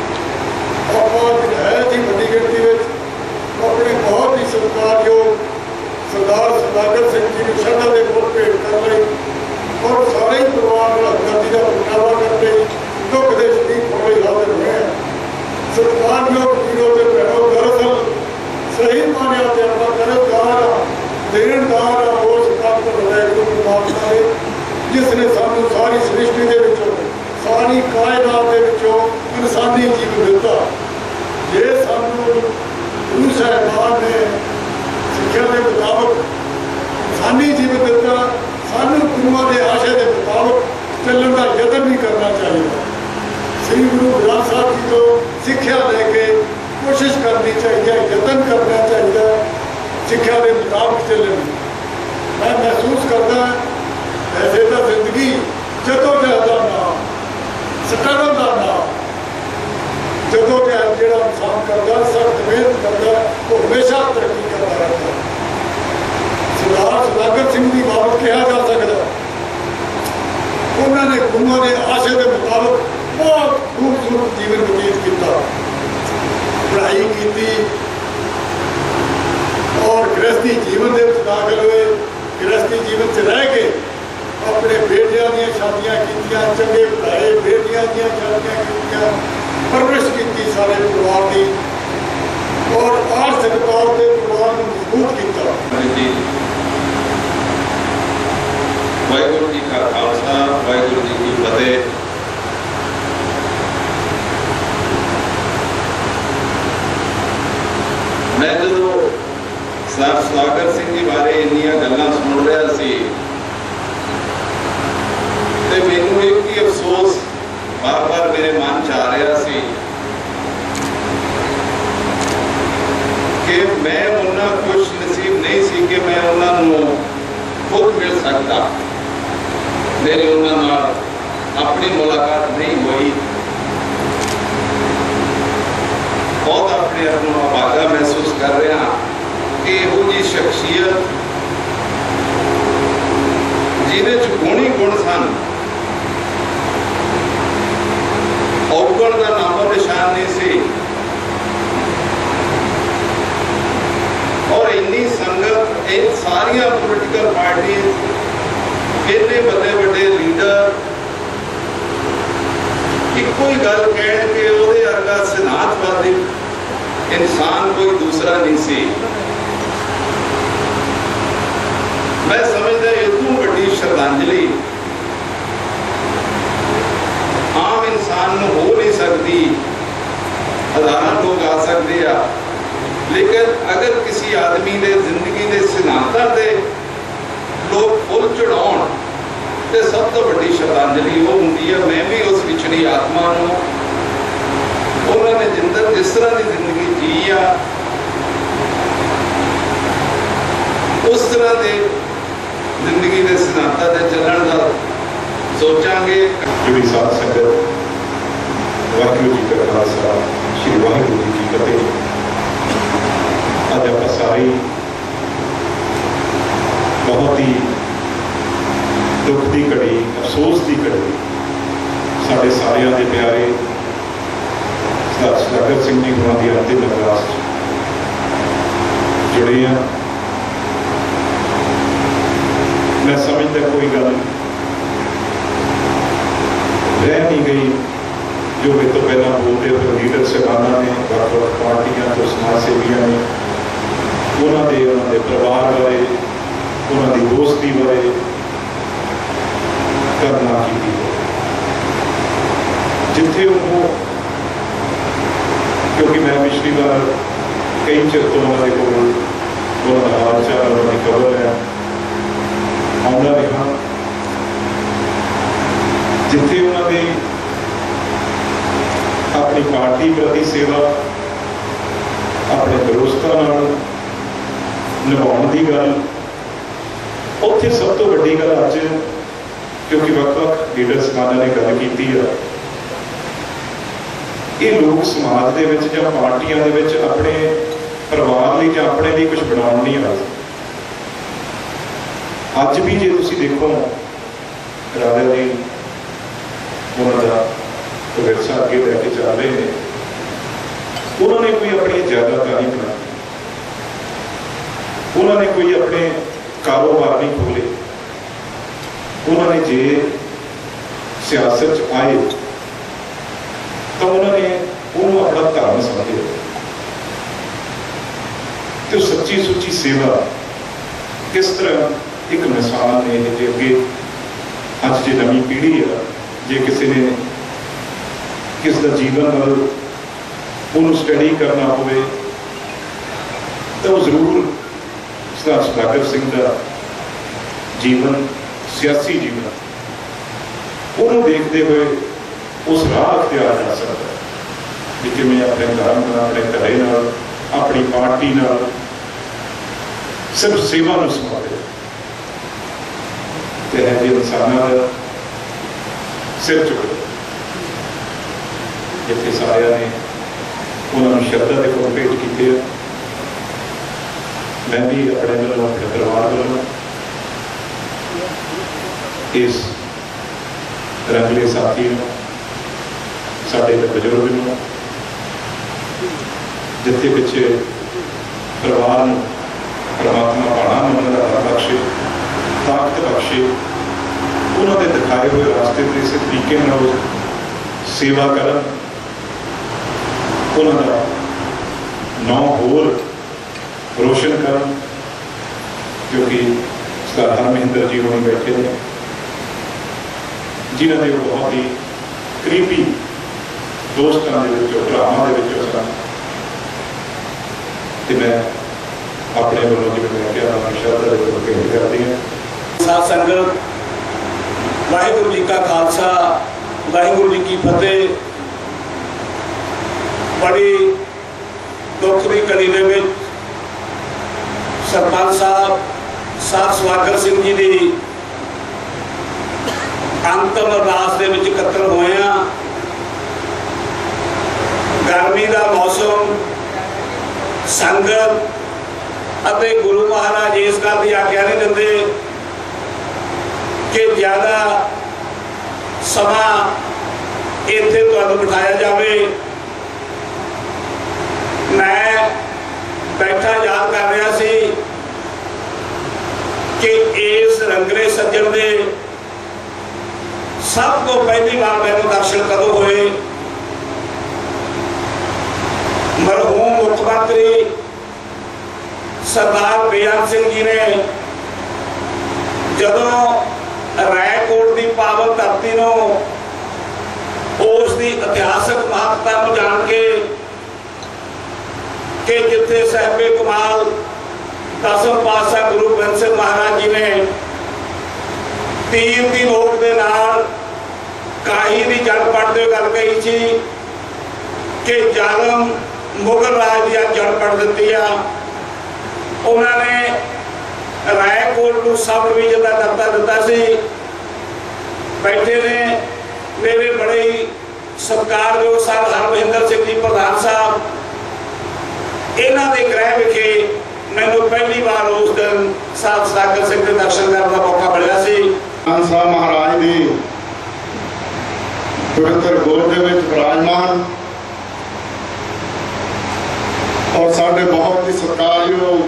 आप है जी बड़ी गिनती में अपने बहुत ही सत्कारयोग सरदार सुधाकर सिंह जी को श्रद्धा के फुल भेंट कर रहे और सारे ही परिवार हमदर्दी का प्रगटावा करते दुख के शरीक होने हाजिर हुए हैं। सत्कारयोग वीरों के भैरों, दरअसल सही माने अपना कर्जदार देनदार उस तत्व वाहिगुरू परमात्मा ने जिसने सानू सारी सृष्टि के विचों सारी कायनात के विचों इंसानी जीवन दिता। जे सानू गुरु साहिबान ने सिक्ख्या के मुताबिक इंसानी जीवन दिता, सानू गुरुओं के आशय के मुताबिक चलने का यत्न भी करना चाहिए। श्री गुरु ग्रंथ साहब जी को सिक्ख्या लेके कोशिश करनी चाहिए, यत्न करना चाहिए सिक्ख्या के मुताबिक चलने। मैं महसूस करता वैसे तो जिंदगी जदोजहद का नाम, स्ट्रगल का नाम, जदोजहद जो इंसान करता सख्त मेहनत करता वो हमेशा तरक्की करता रहता। सरदार सुधाकर सिंह की बात कहा जा सकता उन्होंने गुरुओं के आशय के मुताबिक बहुत खूबसूरत जीवन व्यतीत किया, पढ़ाई की और गृहस्थी जीवन के दाखिल हुए। गृहस्थी जीवन से रह के अपने बेटियां दी शादियां कीतियां, चंगे पढ़ाए, बेटियां दी शादियां कीतियां, परवरिश की सारे परिवार की और आर्थिक तौर पर परिवार को मजबूत किया। वाहिगुरू जी का खालसा वाहिगुरू जी की फतेह। मैं जो सरदार सुधाकर सिंह जी बारे इन्नियां गल्लां सुन रहा सी ते मैनूं एक ही अफसोस बार बार मेरे मन च आ रहा सी कि मैं उन्ना खुश नसीब नहीं सी कि मैं उन्होंने खुद मिल सकता। मेरी उन्होंने अपनी मुलाकात नहीं हुई। बहुत अपने आप को अभागा महसूस कर रहा कि यहो जी शख्सियत जिन्हें गुण ही गुण सन, अवगुण का नामो निशान नहीं सी और इन्नी संगत इन सारिया पोलिटिकल पार्टी इन्ने बड़े बड़े लीडर एको ही गल कह के उहदे वर्गा सिद्धांतवादी इंसान कोई दूसरा नहीं सी। मैं समझदा इतों बड़ी श्रद्धांजलि आम इंसान हो नहीं सकती। हज़ारों लोग आ सकते हैं, लेकिन अगर किसी आदमी ने जिंदगी के सिद्धांतों से लोग फुल चढ़ाउण तो सब तो बड़ी श्रद्धांजलि वो होंगी है। मैं भी उस विछड़ी आत्मा उन्होंने जिस तरह की जिंदगी जी आ उस तरह के जिंदगी के सिद्धांतों से चलने का सोचांगे। जी साध संगत, वाहिगुरू जी का खालसा श्री वाहिगुरू जी की फतेह। अज आप सारी बहुत ही दुख की घड़ी, अफसोस की घड़ी साढ़े सारिया के प्यारे सरदार सुधाकर सिंह जी होना की अंतिम अरदास जुड़े हैं। मैं समझता कोई गल रह नहीं गई जो मेरे तो पहला बोलते फिर लीडर साहबाना ने वक्-वक् पार्टियां तो समाज सेवियों ने उन्होंने परिवार बारे उन्होंने दोस्ती बारे करना की जिथे वो, क्योंकि मैं पिछली बार कई चिर तो उन्होंने को हाल चाल उन्होंने खबर है आना रहा, जिथे उन्होंने अपनी पार्टी प्रति सेवा अपने दोस्तों निभाने की गल, उत्थे सब तो वड्डी गल अज, क्योंकि वक्-वक् लीडर साहबां ने गल की है, ये लोग समाज दे विच जां पार्टियां दे विच अपने परिवार लई जां अपने लिए कुछ बनाउण नहीं आए। अज भी जे तुसीं देखो राजा जी उन्होंने विरसा अगे लैके चल रहे हैं, उन्होंने कोई अपनी जायदाद नहीं बनाई, उन्होंने कोई अपने कारोबार नहीं खोले, उन्होंने जे सियासत आए तो उन्होंने अपना धर्म समझे, तो सच्ची सुच्ची सेवा किस तरह एक मिसाल ने जे अगे अज जो नवी पीढ़ी है, जे किसी ने किस का जीवन उन्होंने स्टडी करना होवे तो जरूर सरदार सुधाकर सिंह का जीवन, सियासी जीवन उन्होंने देखते हुए उस राह अख्तियार कर सकता है कि किमें अपने धर्म अपने घरे नाल अपनी पार्टी नाल सिर्फ सेवा नूं संभाले, ते है जी इंसानां दा सिर चुके जिथे सारिया ने उन्होंने शब्दां के फुल भेंट किए। मैं भी अपने वालों अपने परिवार वालों इस रंगले साथी साढ़े बजुर्ग जिथे पिछे परिवार परमात्मा भाणा उन्होंने बख्शे, ताकत बख्शे, उन्होंने दिखाए हुए रास्ते पर इस तरीके सेवा कर नौ होर रोशन कर, क्योंकि सरदार हरमहिंदर जी होनी बैठे हैं जिन्होंने बहुत ही करीबी दोस्तों के भरावां दे विचों सन, ते मैं अपने वालों जिवें मैं कहा श्रद्धा दे फुल भेंट करदी हां। साध संगत, वाहिगुरू जी का खालसा, वाहिगुरू जी की फतेह। बड़ी दुख की घड़ी दे विच सरपंच साहब साध सुधाकर सिंह जी की अंतिम अरदास दे विच इकट्ठे होए हैं। गर्मी का मौसम, संगत अते गुरु महाराज इस गल की आग्ञा नहीं देंदे कि ज्यादा समा इत्थे तुहानूं बिठाया जाए। मैं बैठा याद कर रहा सी कि इस रंगले सज्जन दे सब को पहली बार मैंने दर्शन कदों हुए, मरहूम मुख्यमंत्री सरदार बेअंत सिंह जी ने जदों रायकोट की पावन धरती उसकी इतिहासक महत्ता जान के कि जिथे साहिबे कमाल दसम पातशाह गुरु गोबिंद सिंह महाराज जी ने तीर की नोक के नाल काही की जड़ पड़ते गल कही थी कि जालम मुगल राज की जड़ पड़ दी है। उन्होंने रायकोट को सब डिवीजन का दर्जा दिता सी। बैठे ने मेरे बड़े ही सत्कारयोग सरदार हरमहिंदर सिंह जी प्रधान साहब, इन्हों के गृह विखे मैनू पहली बार उस दिन साध सुधाकर सिंह के दर्शन करने का मौका मिला सी। साहब महाराज की पवित्र गोद के विराजमान और साढ़े बहुत ही सत्कारयोग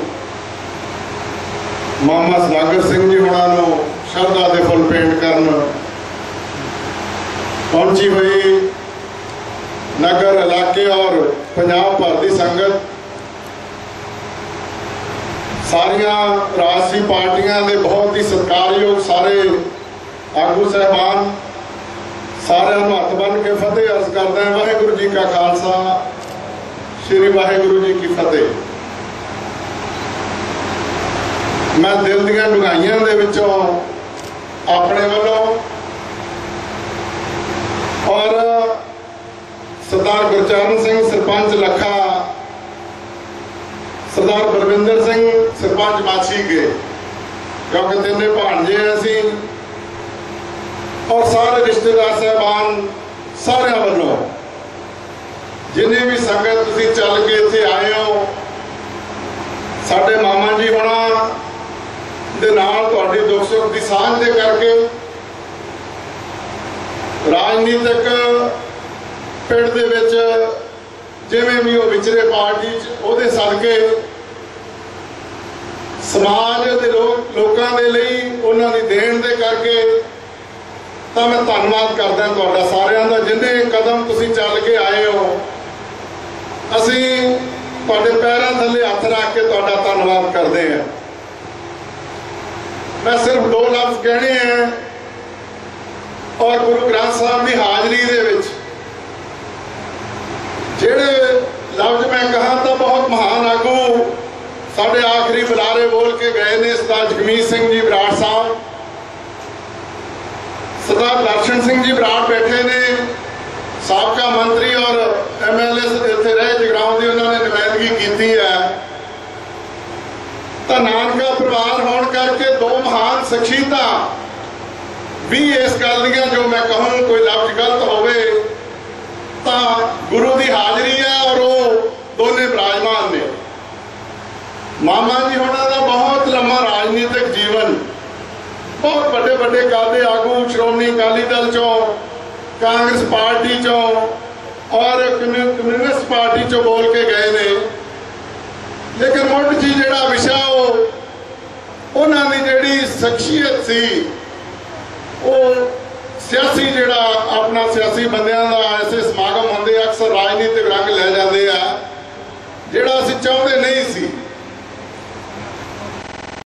मामा सुधाकर सिंह जी होना श्रद्धा के फुल भेंट करन पहुंची हुई नगर इलाके और पंजाब भर की संगत, ਸਾਰੀਆਂ ਰਾਜਸੀ ਪਾਰਟੀਆਂ ਦੇ ਬਹੁਤ ਹੀ ਸਤਿਕਾਰਯੋਗ ਸਾਰੇ ਆਗੂ ਸਾਹਿਬਾਨ, ਸਾਰਿਆਂ ਨੂੰ ਹੱਥ ਬੰਨ੍ਹ ਕੇ ਫਤਿਹ ਅਰਜ਼ ਕਰਦਾ ਹਾਂ। ਵਾਹਿਗੁਰੂ ਜੀ ਕਾ ਖਾਲਸਾ, ਸ੍ਰੀ ਵਾਹਿਗੁਰੂ ਜੀ ਕੀ ਫਤਿਹ। ਮੈਂ ਦਿਲ ਦੀਆਂ ਡੂੰਘਾਈਆਂ ਦੇ ਵਿੱਚੋਂ ਆਪਣੇ ਵੱਲੋਂ ਔਰ ਸਰਦਾਰ ਗੁਰਚਰਨ ਸਿੰਘ ਸਰਪੰਚ ਲੱਖਾ, ਸਰਦਾਰ ਬਲਵਿੰਦਰ ਸਿੰਘ ਸਰਪੰਚ ਮਾਛੀਕੇ, ਕਿਉਂਕਿ ਤਿੰਨੇ ਭਾਣਜੇ ਅਸੀਂ, ਔਰ ਸਾਰੇ ਰਿਸ਼ਤੇਦਾਰ ਸਾਹਿਬਾਨ ਸਾਰਿਆਂ ਵੱਲੋਂ ਜਿੰਨੀ ਵੀ ਸੰਗਤ ਤੁਸੀਂ ਚੱਲ ਕੇ ਇੱਥੇ ਆਏ ਹੋ, ਸਾਡੇ ਮਾਮਾ ਜੀ ਹੋਣਾ ਦੇ ਨਾਲ ਤੁਹਾਡੀ ਦੁੱਖ ਸੁੱਖ ਦੀ ਸਾਂਝ ਦੇ ਕਰਕੇ ਰਾਜਨੀਤਿਕ ਪਿੰਡ ਦੇ ਵਿੱਚ ਜਿਵੇਂ ਵੀ ਉਹ ਵਿਚਰੇ ਪਾਰਟੀ 'ਚ, ਉਹਦੇ ਸਦਕੇ ਸਮਾਜ ਦੇ ਲੋਕਾਂ ਦੇ ਲਈ ਉਹਨਾਂ ਦੀ ਦੇਣ ਦੇ ਕਰਕੇ ਤਾਂ ਮੈਂ ਧੰਨਵਾਦ ਕਰਦਾ ਤੁਹਾਡਾ ਸਾਰਿਆਂ ਦਾ। ਜਿੰਨੇ ਕਦਮ ਤੁਸੀਂ ਚੱਲ ਕੇ ਆਏ ਹੋ, ਅਸੀਂ ਤੁਹਾਡੇ ਪੈਰਾਂ ਥੱਲੇ ਹੱਥ ਰੱਖ ਕੇ ਤੁਹਾਡਾ ਧੰਨਵਾਦ ਕਰਦੇ ਹਾਂ। ਮੈਂ ਸਿਰਫ 2 ਲਫ਼ਜ਼ ਕਹਿਣੇ ਆ, ਔਰ ਗੁਰੂ ਗ੍ਰੰਥ ਸਾਹਿਬ ਦੀ ਹਾਜ਼ਰੀ ਦੇ ਵਿੱਚ ਜਿਹੜੇ ਲਫ਼ਜ਼ ਮੈਂ ਕਹਾਂ ਤਾਂ ਬਹੁਤ ਮਹਾਨ ਆਗੂ ਸਾਡੇ ਆਖਰੀ ਬੁਲਾਰੇ ਬੋਲ ਕੇ ਗਏ ਨੇ। ਸਰਦਾਰ ਜਗਮੀਤ ਸਿੰਘ ਜੀ ਬਰਾੜ ਸਾਹਿਬ, ਸਰਦਾਰ ਦਰਸ਼ਨ ਸਿੰਘ ਜੀ ਬਰਾੜ ਬੈਠੇ ਨੇ, ਸਾਬਕਾ ਮੰਤਰੀ ਔਰ MLA ਇੱਥੇ ਰਹੇ ਜਗਰਾਉਂ ਦੀ, ਉਹਨਾਂ ਨੇ ਨੁਮਾਇੰਦਗੀ ਕੀਤੀ ਹੈ। ਤਾਂ ਨਾਨਕਾ ਪਰਿਵਾਰ ਹੋਣ ਕਰਕੇ 2 ਮਹਾਨ ਸ਼ਖਸੀਅਤਾਂ ਵੀ ਇਸ ਗੱਲ ਦੀਆਂ, ਜੋ ਮੈਂ ਕਹੂੰ ਕੋਈ ਲਫ਼ਜ਼ ਗਲਤ ਹੋਵੇ ਤਾਂ ਗੁਰੂ ਦੀ ਹਾਜ਼ਰੀ ਹੈ, ਔਰ ਉਹ ਦੋਨੇ ਬਿਰਾਜਮਾਨ ਨੇ। ਮਾਮਾ ਜੀ ਹੋਣਾ ਦਾ ਬਹੁਤ ਲੰਮਾ ਰਾਜਨੀਤਿਕ ਜੀਵਨ, ਬਹੁਤ ਵੱਡੇ ਵੱਡੇ ਕਾਦੇ ਆਗੂ ਸ਼੍ਰੋਮਣੀ ਅਕਾਲੀ ਦਲ ਚੋਂ, ਕਾਂਗਰਸ ਪਾਰਟੀ ਚੋਂ ਔਰ ਕਮਿਊਨਿਸਟ ਪਾਰਟੀ ਚੋਂ ਬੋਲ ਕੇ ਗਏ ਨੇ। ਲੇਕਿਨ ਮੁੱਢ 'ਚ ਜਿਹੜਾ ਵਿਸ਼ਾ ਉਹਨਾਂ ਦੀ ਜਿਹੜੀ ਸ਼ਖਸੀਅਤ ਸੀ, ਉਹ ਸਿਆਸੀ ਜਿਹੜਾ ਆਪਣਾ ਸਿਆਸੀ ਬੰਦਿਆਂ ਦਾ ਐਸੇ ਸਮਾਗਮ ਹੁੰਦੇ ਅਕਸਰ ਰਾਜਨੀਤਿਕ ਰੰਗ ਲੈ ਜਾਂਦੇ ਆ, ਜਿਹੜਾ ਅਸੀਂ ਚਾਹੁੰਦੇ ਨਹੀਂ ਸੀ।